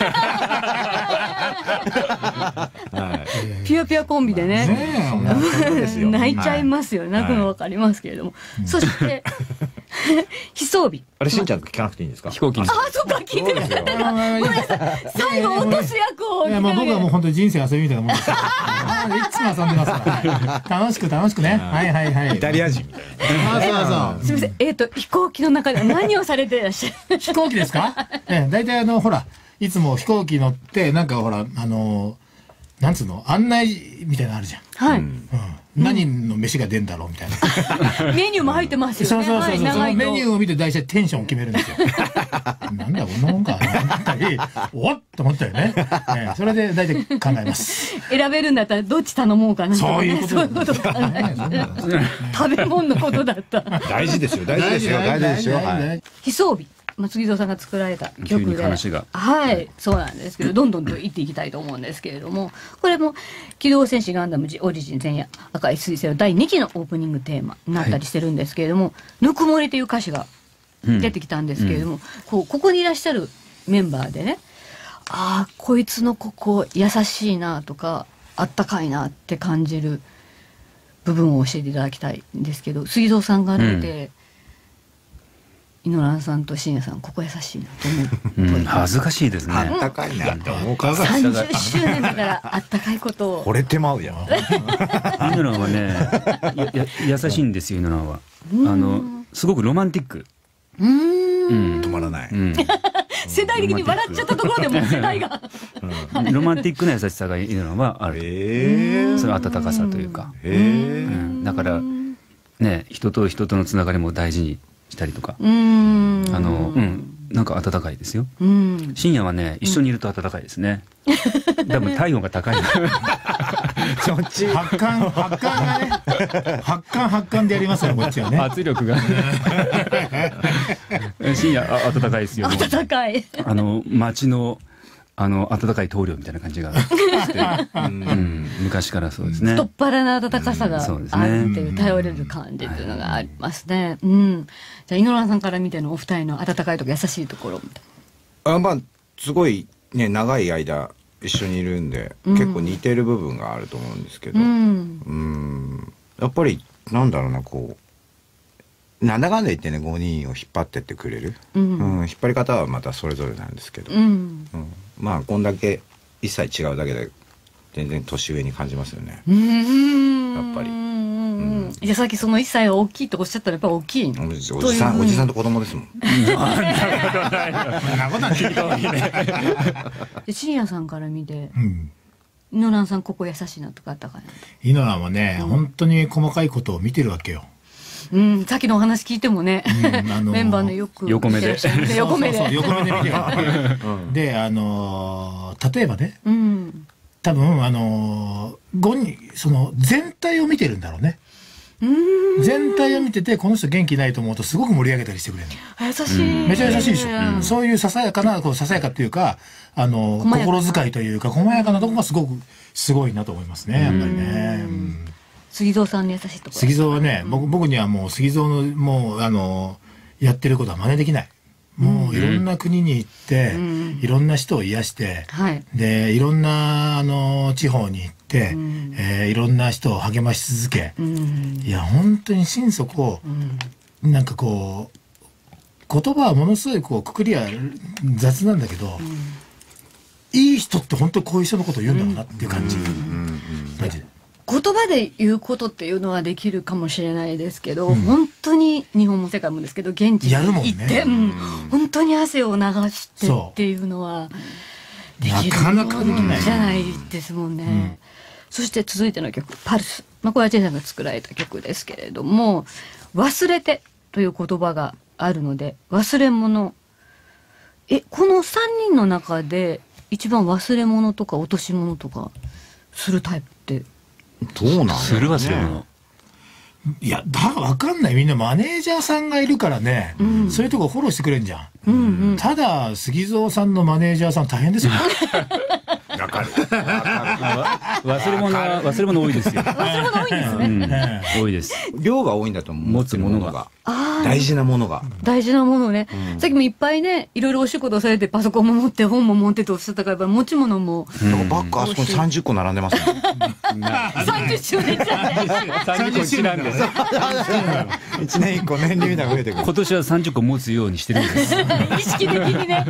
Speaker 6: はい、ピュアピュアコンビでね、まあね、泣いちゃいますよ、はい、泣くの分かりますけれども、はい、そして飛装備、
Speaker 3: あれしんちゃんと聞かなくていいんですか。
Speaker 2: 飛行機に。
Speaker 6: あ、そっか、聞いてなかった。ごめんなさい、最後落とす役を。
Speaker 5: いや、まあ僕はもう本当に人生遊びみたいなもんです。いつも遊んでますから。楽しく楽しくね。はいはいはい。
Speaker 3: イタリア人みたいな。
Speaker 5: そうそう。
Speaker 6: すみません、えっと飛行機の中で何をされてらっしゃる。
Speaker 5: 飛行機ですか。え、大体あのほらいつも飛行機乗ってなんかほらあのなんつうの案内みたいなのあるじゃん。はい。うん。何の飯が出んだろうみたいな。
Speaker 6: メニューも入ってますよね。
Speaker 5: そうそうそうそう。そのメニューを見て大体テンションを決めるんですよ。なんだこんなもんかな思ったり、おっと思ったよね。それで大体考えます。
Speaker 6: 選べるんだったらどっち頼もうかな。
Speaker 5: そういうこと。そういう
Speaker 6: こと考え。食べ物のことだった。
Speaker 3: 大事ですよ。大事ですよ。大事ですよ。
Speaker 6: 飛装備。杉蔵さんが作られた曲で、はい、そうなんですけど、どんどんと言っていきたいと思うんですけれども、これも機動戦士ガンダムオリジン前夜赤い彗星のだいにきのオープニングテーマになったりしてるんですけれども、はい、ぬくもりという歌詞が出てきたんですけれども、うん、こうここにいらっしゃるメンバーでね、ああこいつのここ優しいなとかあったかいなって感じる部分を教えていただきたいんですけど、杉蔵さんがあれで、うん井野蘭さんと信也さんここ優しいなと思う、
Speaker 2: うん、恥ずかしいですね。
Speaker 3: あったかいなって思うから
Speaker 6: さんじゅっしゅうねんだからあったかいことを
Speaker 3: 惚れてまうやん。
Speaker 2: 井野蘭はねやや優しいんですよ。井野蘭はあのすごくロマンティック。
Speaker 6: うん、
Speaker 3: 止まらない、うん、
Speaker 6: 世代的に笑っちゃったところでも世代が、
Speaker 2: うん、ロマンティックな優しさが井野蘭はある。へその温かさというか、へ、うん、だからね人と人とのつながりも大事にしたりとか、うんあの、うん、 なんか暖かいですよ。うん、深夜はね一緒にいると暖かいですね。多分体温が高い。
Speaker 5: そっち発汗発汗がね発汗発汗でやりますよこっちはね。
Speaker 2: 圧力が。深夜あ暖かいですよ。
Speaker 6: 暖かい。
Speaker 2: あの街のあの暖かい棟梁みたいな感じがして、うん、昔からそうですね。
Speaker 6: 太っ腹な暖かさがあるっていう頼れる感じっていうのがありますね。うん。じゃあ井上さんから見てのお二人の温かいところ優しいところみたい
Speaker 3: な。あまあすごいね長い間一緒にいるんで、うん、結構似てる部分があると思うんですけど、うん、うんやっぱりなんだろうなこうなんだかんだ言ってねごにんを引っ張ってってくれる、うんうん、引っ張り方はまたそれぞれなんですけど、うんうん、まあこんだけ一切違うだけで全然年上に感じますよね。うんやっぱり、うん、
Speaker 6: じゃあさっきその一歳は大きいとおっしゃったらやっぱ大きいお
Speaker 3: じさんおじさんと子供ですもん。
Speaker 5: そんなことない。
Speaker 6: 深夜さんから見て、うんイノランさんここ優しいなとかあったかな。
Speaker 5: イノランはね、うん、本当に細かいことを見てるわけよ。
Speaker 6: うん、さっきのお話聞いてもね、うんあのー、メンバーのよく
Speaker 2: 横目で
Speaker 6: 横目で
Speaker 5: そうそうそう横目で見てるわけ、うん、であのー、例えばね、うん、多分あのー、ごにんその全体を見てるんだろうね。うん全体を見ててこの人元気ないと思うとすごく盛り上げたりしてくれるの。
Speaker 6: 優しい、
Speaker 5: めちゃ優しいでしょ、うん、そういうささやかなこうささやかっていうかあの心遣いというか細やかなところがすごくすごいなと思いますねやっぱりね。うん
Speaker 6: 杉蔵さんの優しいところ。
Speaker 5: 杉蔵はね、僕僕にはもう杉蔵のもうあのやってることは真似できない。もういろんな国に行って、うん、いろんな人を癒して、はい、でいろんなあの地方に行って、うん、えー、いろんな人を励まし続け、うん、いや本当に心底、うん、なんかこう言葉はものすごいこうくくりは雑なんだけど、うん、いい人って本当にこういう人のことを言うんだろうなっていう感じ。マジで。
Speaker 6: 言葉で言うことっていうのはできるかもしれないですけど、うん、本当に日本も世界もですけど現地に行って、ねうん、本当に汗を流してっていうのはできるものじゃないですもんね。うん、そして続いての曲「パルス」まあ、これはチェンさんが作られた曲ですけれども「忘れて」という言葉があるので忘れ物えこのさんにんの中で一番忘れ物とか落とし物とかするタイプって
Speaker 3: どうなんだろうね。
Speaker 2: する忘れ物。
Speaker 5: いやだから分かんないみんなマネージャーさんがいるからね、うん、そういうとこフォローしてくれんじゃん、うんうん、ただ杉蔵さんのマネージャーさん大変ですよね。
Speaker 3: わかる。
Speaker 2: 忘れ物は忘れ物多いですよ。
Speaker 6: 忘れ物多いですね。
Speaker 2: うん、多いです。
Speaker 3: 量が多いんだと思う。
Speaker 2: 持つものが
Speaker 3: 大事なものが
Speaker 6: 大事なものね、うん。さっきもいっぱいねいろいろお仕事をされてパソコンも持って本も持ってとおっしゃったから持ち物も。
Speaker 3: うん、バッグあそこにさんじゅっこ並んでますね。
Speaker 6: さんじゅっしゅうねんじゃね。
Speaker 2: さんじゅっこちなんです。
Speaker 3: いちねんいっこ年利が増えてくる。
Speaker 2: 今年はさんじゅっこ持つようにしてるんです。
Speaker 6: 意識的にね。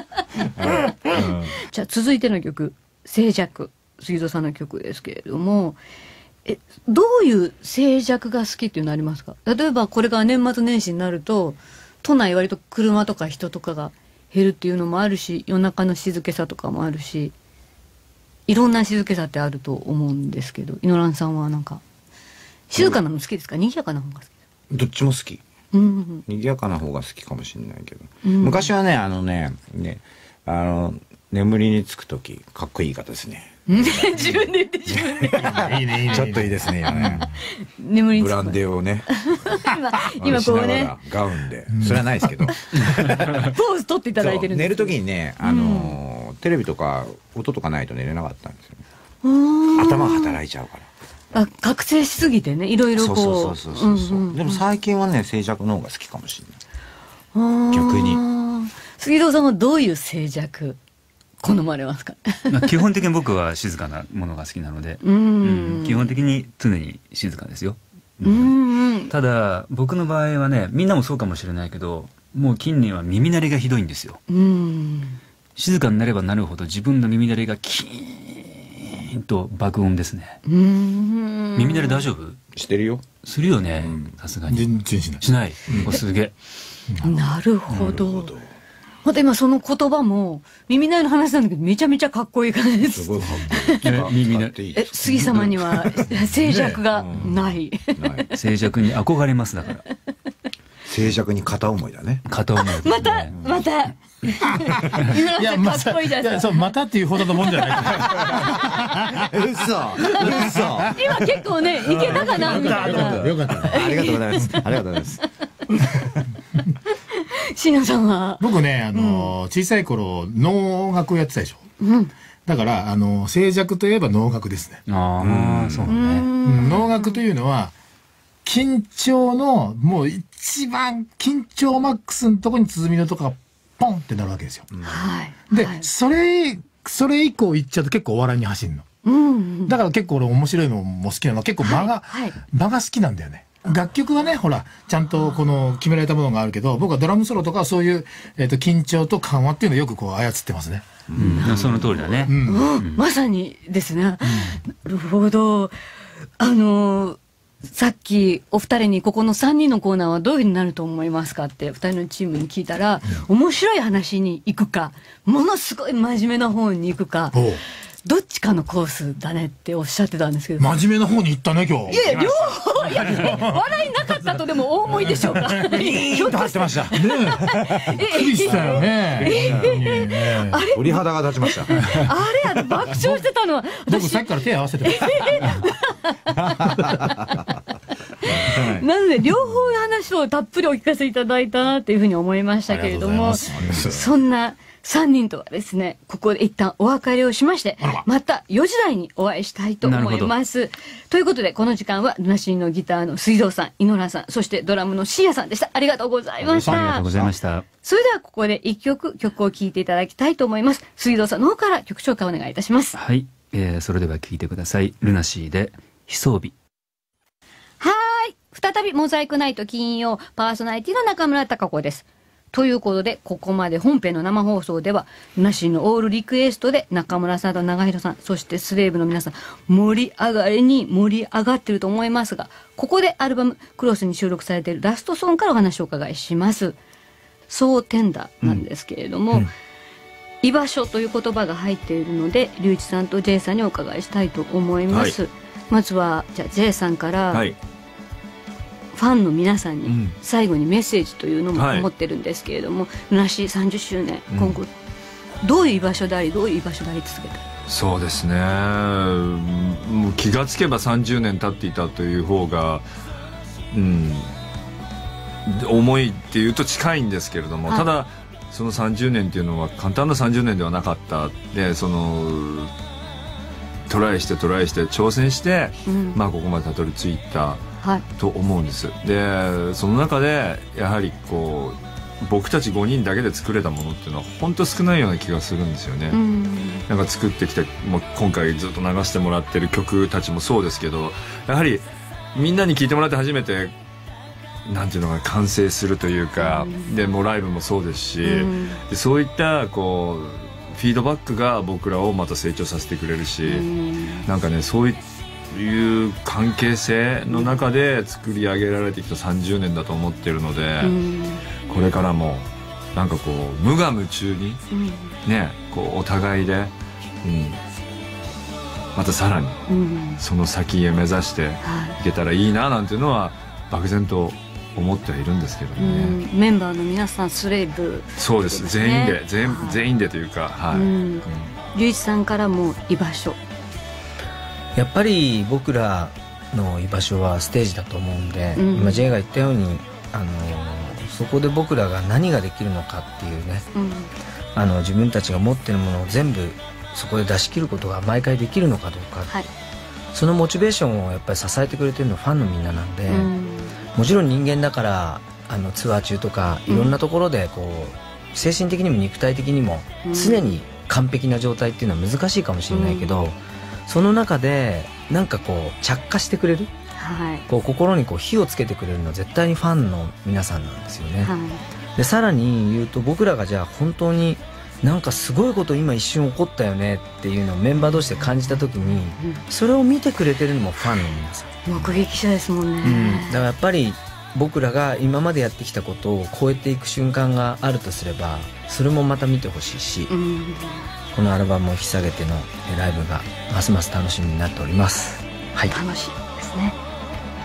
Speaker 6: じゃあ続いての曲静寂杉蔵さんの曲ですけれどもえどういう静寂が好きっていうのありますか。例えばこれが年末年始になると都内割と車とか人とかが減るっていうのもあるし夜中の静けさとかもあるしいろんな静けさってあると思うんですけどイノランさんはなんか静かなの好きですか、うん、賑やかな方が好きですか。
Speaker 3: どっちも好き、うんうん、賑やかな方が好きかもしれないけど、うん、昔はねあのねねあの眠りにつくときかっこいい方ですね。
Speaker 6: 自分で言って自分で
Speaker 5: いいねいいね
Speaker 3: ちょっといいですね今ね。
Speaker 6: 眠りにつく
Speaker 3: ブランデーをね
Speaker 6: 今今こうね
Speaker 3: ガウンでそれはないですけどポ
Speaker 6: ーズ取っていただいてるんです。
Speaker 3: 寝るときにねあの、うん、テレビとか音とかないと寝れなかったんですよ。頭が働いちゃうから。
Speaker 6: あ覚醒しすぎてねいろいろこう
Speaker 3: そうそうそうそうそう、うんうん、でも最近はね静寂の方が好きかもしれない。逆に
Speaker 6: 杉蔵さんはどういう静寂好まれますか。
Speaker 2: 基本的に僕は静かなものが好きなので、うん、基本的に常に静かですよ。うんうん、ただ僕の場合はねみんなもそうかもしれないけどもう近年は耳鳴りがひどいんですよ。うん、静かになればなるほど自分の耳鳴りがキーンと爆音ですね。うん、耳鳴り大丈夫？
Speaker 3: してるよ。
Speaker 2: するよね。さすがに。
Speaker 5: 全然しない。
Speaker 2: しない。うん、すげえ。
Speaker 6: なるほど。また今その言葉も耳鳴りの話なんだけどめちゃめちゃかっこいい感じです。すごいかっこいい。耳鳴り。え杉様には静寂がない。
Speaker 2: 静寂に憧れますだから。
Speaker 3: 静寂に片思いだね。
Speaker 2: 片思いですね。
Speaker 6: またまたいやまたかっこいいじゃないですか。
Speaker 5: そうまたっていうほどのもんじゃない。
Speaker 3: 嘘嘘。
Speaker 6: 今結構ねいけたかなみたいな。
Speaker 5: よかった。
Speaker 3: ありがとうございます。ありがとうございます。
Speaker 6: 椎名さんは
Speaker 5: 僕ねあの小さい頃能楽をやってたでしょ。だからあの静寂といえば能楽ですね。
Speaker 2: ああそうね。
Speaker 5: 能楽というのは緊張のもう一番緊張マックスのところに鼓のとかがポンってなるわけですよ。でそれそれ以降行っちゃうと結構お笑いに走るの。だから結構俺面白いのも好きなのは結構間が間が好きなんだよね。楽曲はねほらちゃんとこの決められたものがあるけど僕はドラムソロとかそういう、えー、と緊張と緩和っていうのをよくこう操ってますね。
Speaker 2: うん、その通りだね。
Speaker 6: うんうん、まさにですね。なるほど。あのさっきお二人にここのさんにんのコーナーはどういうふうになると思いますかってふたりのチームに聞いたら、うん、面白い話に行くかものすごい真面目な方に行くか。どっちかのコースだねっておっしゃってたんですけど。
Speaker 5: 真面目な方に行ったね今日。
Speaker 6: いや両方いや笑いなかったとでも大思いでしょうか。
Speaker 3: ひょっと走ってました。ね
Speaker 5: え。びっくりしたよね。
Speaker 3: あれ鳥肌が立ちました。
Speaker 6: あれ爆笑してたのは
Speaker 5: 僕さっきから手合わせて
Speaker 6: ます。なので両方の話をたっぷりお聞かせいただいたなっていうふうに思いましたけれども、そんなさんにんとはですねここで一旦お別れをしましてまたよじ台にお会いしたいと思います。ということでこの時間はルナシーのギターの水道さん、井ノ原さん、そしてドラムの椎谷さんでした。ありがとうございました。
Speaker 2: ありがとうございました。
Speaker 6: それではここで一曲曲を聴いていただきたいと思います。水道さんの方から曲紹介お願いいたします。
Speaker 2: はい、えー、それでは聴いてください。ルナシーで悲壮日。
Speaker 6: はーい、再びモザイクナイト金曜パーソナリティの中村貴子です。ということでここまで本編の生放送ではルナシーのオールリクエストで中村さんと長弘さん、そしてスレーブの皆さん盛り上がりに盛り上がってると思いますが、ここでアルバムクロスに収録されているラストソングからお話をお伺いします。そうテンダーなんですけれども、うんうん、居場所という言葉が入っているので龍一さんと J さんにお伺いしたいと思います、はい、まずはじゃあ J さんから、はい、ファンの皆さんに最後にメッセージというのも思ってるんですけれども、ルナシーさんじゅっしゅうねん、今後どういう居場所でありどういう居場所であり続けたい？
Speaker 4: そうですね、もう気がつけばさんじゅうねん経っていたという方が、うん、重いっていうと近いんですけれども、はい、ただそのさんじゅうねんっていうのは簡単なさんじゅうねんではなかった。でそのトライしてトライして挑戦して、うん、まあここまでたどり着いたと思うんです、はい、でその中でやはりこう僕たちごにんだけで作れたものっていうのは本当少ないような気がするんですよね、うん、なんか作ってきてもう今回ずっと流してもらってる曲たちもそうですけど、やはりみんなに聴いてもらって初めてなんていうのか完成するというか、うん、でもうライブもそうですし、うん、でそういったこうフィードバックが僕らをまた成長させてくれるし、うん、なんかねそういう関係性の中で作り上げられてきたさんじゅうねんだと思ってるので、うん、これからもなんかこう無我夢中に、うん、ねこうお互いで、うん、またさらにその先へ目指していけたらいいななんていうのは漠然と思ってはいるんですけどね、
Speaker 6: うん、メンバーの皆さんスレーブ、
Speaker 4: そうです、全員で全、はい、全員でというか、はい、うん、
Speaker 6: 龍一さんからも居場所、
Speaker 1: やっぱり僕らの居場所はステージだと思うんで、うん、今 J が言ったようにあのそこで僕らが何ができるのかっていうね、うん、あの自分たちが持ってるものを全部そこで出し切ることが毎回できるのかどうか、はい、そのモチベーションをやっぱり支えてくれてるのはファンのみんななんで、うん、もちろん人間だからあのツアー中とかいろんなところでこう、うん、精神的にも肉体的にも常に完璧な状態っていうのは難しいかもしれないけど、うん、その中でなんかこう着火してくれる、はい、こう心にこう火をつけてくれるのは絶対にファンの皆さんなんですよね、はい、でさらに言うと僕らがじゃあ本当になんかすごいこと今一瞬起こったよねっていうのをメンバー同士で感じた時に、うん、それを見てくれてるのもファンの皆さん、
Speaker 6: 目撃者ですもんね、
Speaker 1: うん、だからやっぱり僕らが今までやってきたことを超えていく瞬間があるとすればそれもまた見てほしいし、うん、このアルバムを引き下げてのライブがますます楽しみになっております、はい、
Speaker 6: 楽しいですね。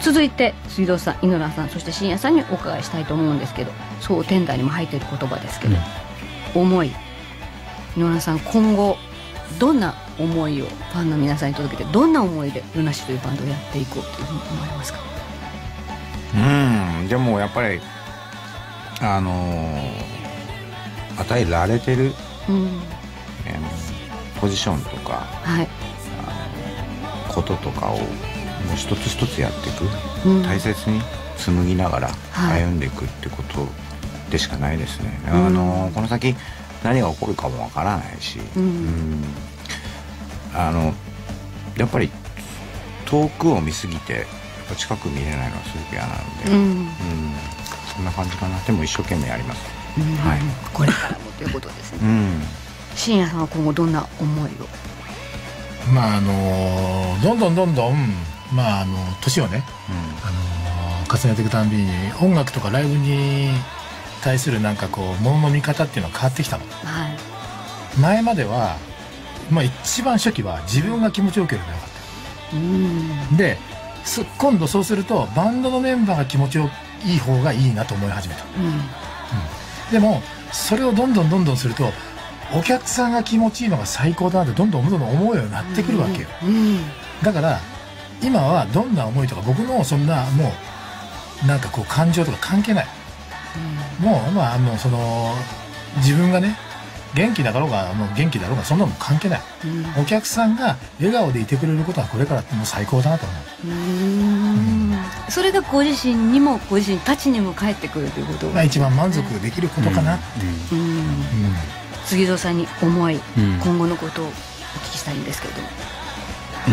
Speaker 6: 続いて水道さん、井ノ原さん、そして信也さんにお伺いしたいと思うんですけど、そうテンダーにも入っている言葉ですけど、うん、思い、井ノ原さん今後どんな思いをファンの皆さんに届けて、どんな思いでルナシーというバンドをやっていこうというふうに思われますか？
Speaker 3: うんでもやっぱりあのー、与えられてる、うんえー、ポジションとか、はい、あのこととかをもう一つ一つやっていく、うん、大切に紡ぎながら歩んでいくってことでしかないですね、はい、あのー、この先何が起こるかもわからないし、うんうん、あのやっぱり遠くを見すぎて近く見れないのはすごく嫌なので、うんうん、そんな感じかな。でも一生懸命やります、うんはい、
Speaker 6: これからもということですね、うん、信也さんは今後どんな思いを？
Speaker 5: まああのどんどんどんどんまああの年をね、うん、あの重ねていくたんびに音楽とかライブに対するなんかこう物の見方っていうのは変わってきたの、はい、前までは、まあ、一番初期は自分が気持ちよければよかった、うん、で今度そうするとバンドのメンバーが気持ちよいい方がいいなと思い始めた、うんうん、でもそれをどんどんどんどんするとお客さんが気持ちいいのが最高だなってどんどんどんどん思うようになってくるわけよ、うんうん、だから今はどんな思いとか僕のそんなもうなんかこう感情とか関係ない、うん、もうまああのその自分がね元気だろうがもう元気だろうがそんなの関係ない、うん、お客さんが笑顔でいてくれることはこれからもう最高だなと思う。うーん、
Speaker 6: うん、それがご自身にもご自身たちにも返ってくるということ、ね、
Speaker 5: まあ、一番満足できることかなって、うんうんうん、
Speaker 6: 杉蔵さんに思い、うん、今後のことをお聞きしたいんですけれども、
Speaker 2: うん、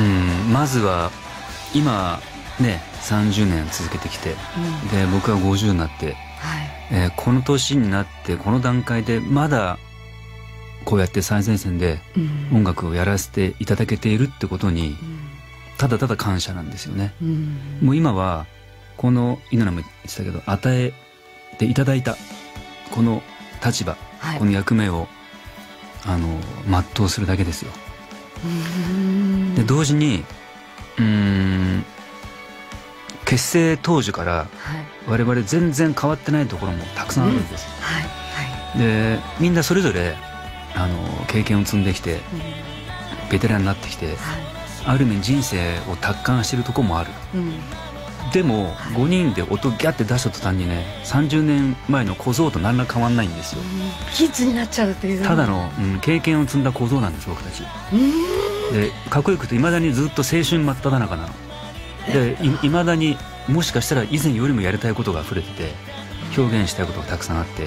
Speaker 2: まずは今ねさんじゅうねん続けてきて、うん、で僕はごじゅうになって、はいえー、この年になってこの段階でまだこうやって最前線で音楽をやらせていただけているってことにただただ感謝なんですよね、うん、もう今はこの井ノ原も言ってたけど与えていただいたこの立場、はい、この役目をあの全うするだけですよ。うんで同時にうーん結成当時から我々全然変わってないところもたくさんあるんです、うんはいはい、でみんなそれぞれあの経験を積んできて、うん、ベテランになってきて、はい、ある意味人生を達観してるとこもある、うん、でも、はい、ごにんで音ギャって出した途端にねさんじゅうねんまえの小僧と何ら変わんないんですよ、うん、
Speaker 6: キッズになっちゃうっていう
Speaker 2: ただの、うん、経験を積んだ小僧なんです僕たち。でかっこよくていまだにずっと青春真っ只中なので い, いまだにもしかしたら以前よりもやりたいことが溢れてて表現したいことがたくさんあって、うん、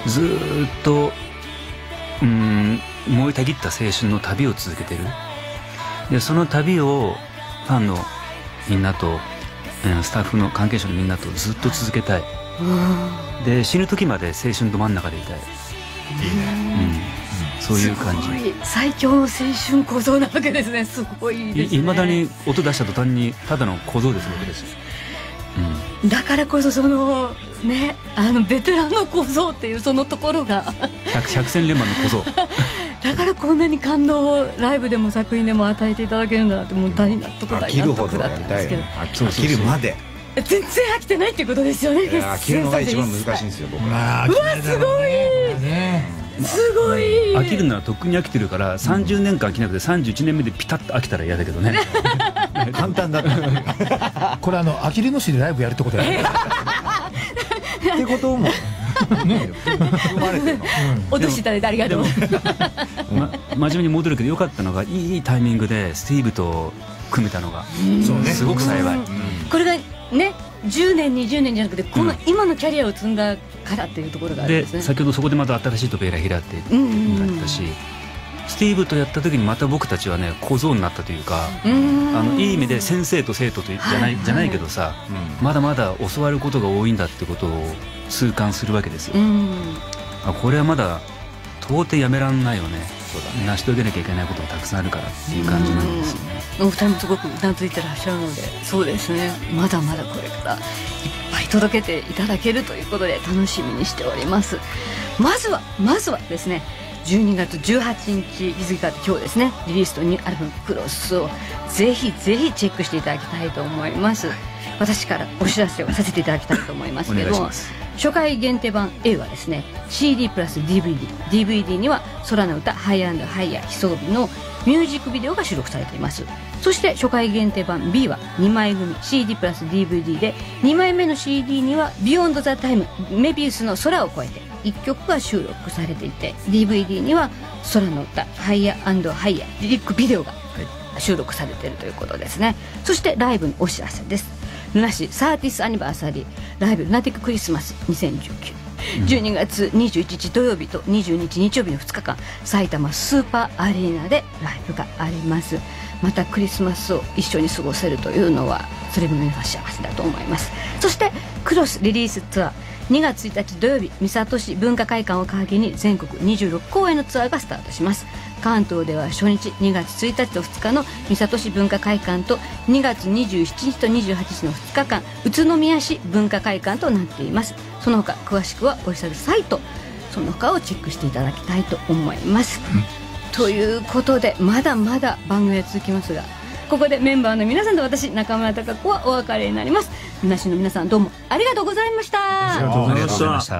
Speaker 2: ずーっとうーん燃えたぎった青春の旅を続けてる。でその旅をファンのみんなと、うん、スタッフの関係者のみんなとずっと続けたい、うん、で死ぬ時まで青春ど真ん中でいたい、いいね、うん、そういう感じ。
Speaker 6: 最強の青春小僧なわけですね。すごいですね。
Speaker 2: いまだに音出した途端にただの小僧です僕です、
Speaker 6: うん、だからこそそのねあのベテランの小僧っていうそのところが
Speaker 2: 百, 百戦錬磨の小僧
Speaker 6: だからこんなに感動をライブでも作品でも与えていただけるんだなってもう大納得大納得だったんですけど
Speaker 3: 飽きるまで
Speaker 6: 全然飽きてないっていうことですよね。
Speaker 3: 飽きるのが一番難しいんですよ僕は、
Speaker 6: まあ、うわすごい、ね、すごい
Speaker 2: 飽きるのはとっくに飽きてるからさんじゅうねんかん飽きなくてさんじゅういちねんめでピタッと飽きたら嫌だけどね
Speaker 3: 簡単だった
Speaker 5: これあのあきる野市でライブやるってことやね
Speaker 3: ってこともね生まれてるの
Speaker 6: 脅していただいてありがとう
Speaker 2: ま、真面目に戻るけどよかったのがいいタイミングでスティーブと組めたのがすごく幸い、うん、
Speaker 6: これがねじゅうねんにじゅうねんじゃなくてこの今のキャリアを積んだからっていうところがあるんですね。
Speaker 2: で先ほどそこでまた新しい扉開ってって言ったし、スティーブとやった時にまた僕たちはね小僧になったというか、あのいい意味で先生と生徒とじゃない、はい、じゃないけどさ、うん、まだまだ教わることが多いんだってことを痛感するわけですよ。あこれはまだ到底やめらんないよね。そうだね、成し遂げなきゃいけないことがたくさんあるからっていう感じなんですよね。
Speaker 6: お二人もすごくうなずいてらっしゃるので、そうですね、まだまだこれからいっぱい届けていただけるということで楽しみにしております。まずはまずはですねじゅうにがつじゅうはちにち日付変わって今日ですねリリースとニューアルバムクロスをぜひぜひチェックしていただきたいと思います。 私からお知らせをさせていただきたいと思いますけども、初回限定版 A はですね シーディー プラス ディーブイディー ディーブイディー には空の歌ハイアンドハイヤー悲壮日のミュージックビデオが収録されています。そして初回限定版 B はにまい組 シーディー プラス ディーブイディー でにまいめの シーディー にはビヨンドザタイムメビウスの空を越えていっきょくが収録されていて ディーブイディー には空の歌ハイヤー&ハイヤーリリックビデオが収録されているということですね。そしてライブのお知らせです。ルナシーサーティスアニバーサリーライブルナティッククリスマスにせんじゅうきゅう、じゅうにがつにじゅういちにち土曜日とにじゅうににち日曜日のふつかかん埼玉スーパーアリーナでライブがあります。またクリスマスを一緒に過ごせるというのはそれも皆さん幸せだと思います。そしてクロスリリースツアーにがつついたち土曜日三郷市文化会館を皮切りに全国にじゅうろくこうえんのツアーがスタートします。関東では初日にがつついたちとふつかの三郷市文化会館とにがつにじゅうしちにちとにじゅうはちにちのふつかかん宇都宮市文化会館となっています。その他詳しくはオフィシャルサイトその他をチェックしていただきたいと思います、うん、ということでまだまだ番組は続きますがここでメンバーの皆さんと私中村貴子はお別れになります。みなしの皆さんどうもありがとうございました。
Speaker 4: ありがとうございました。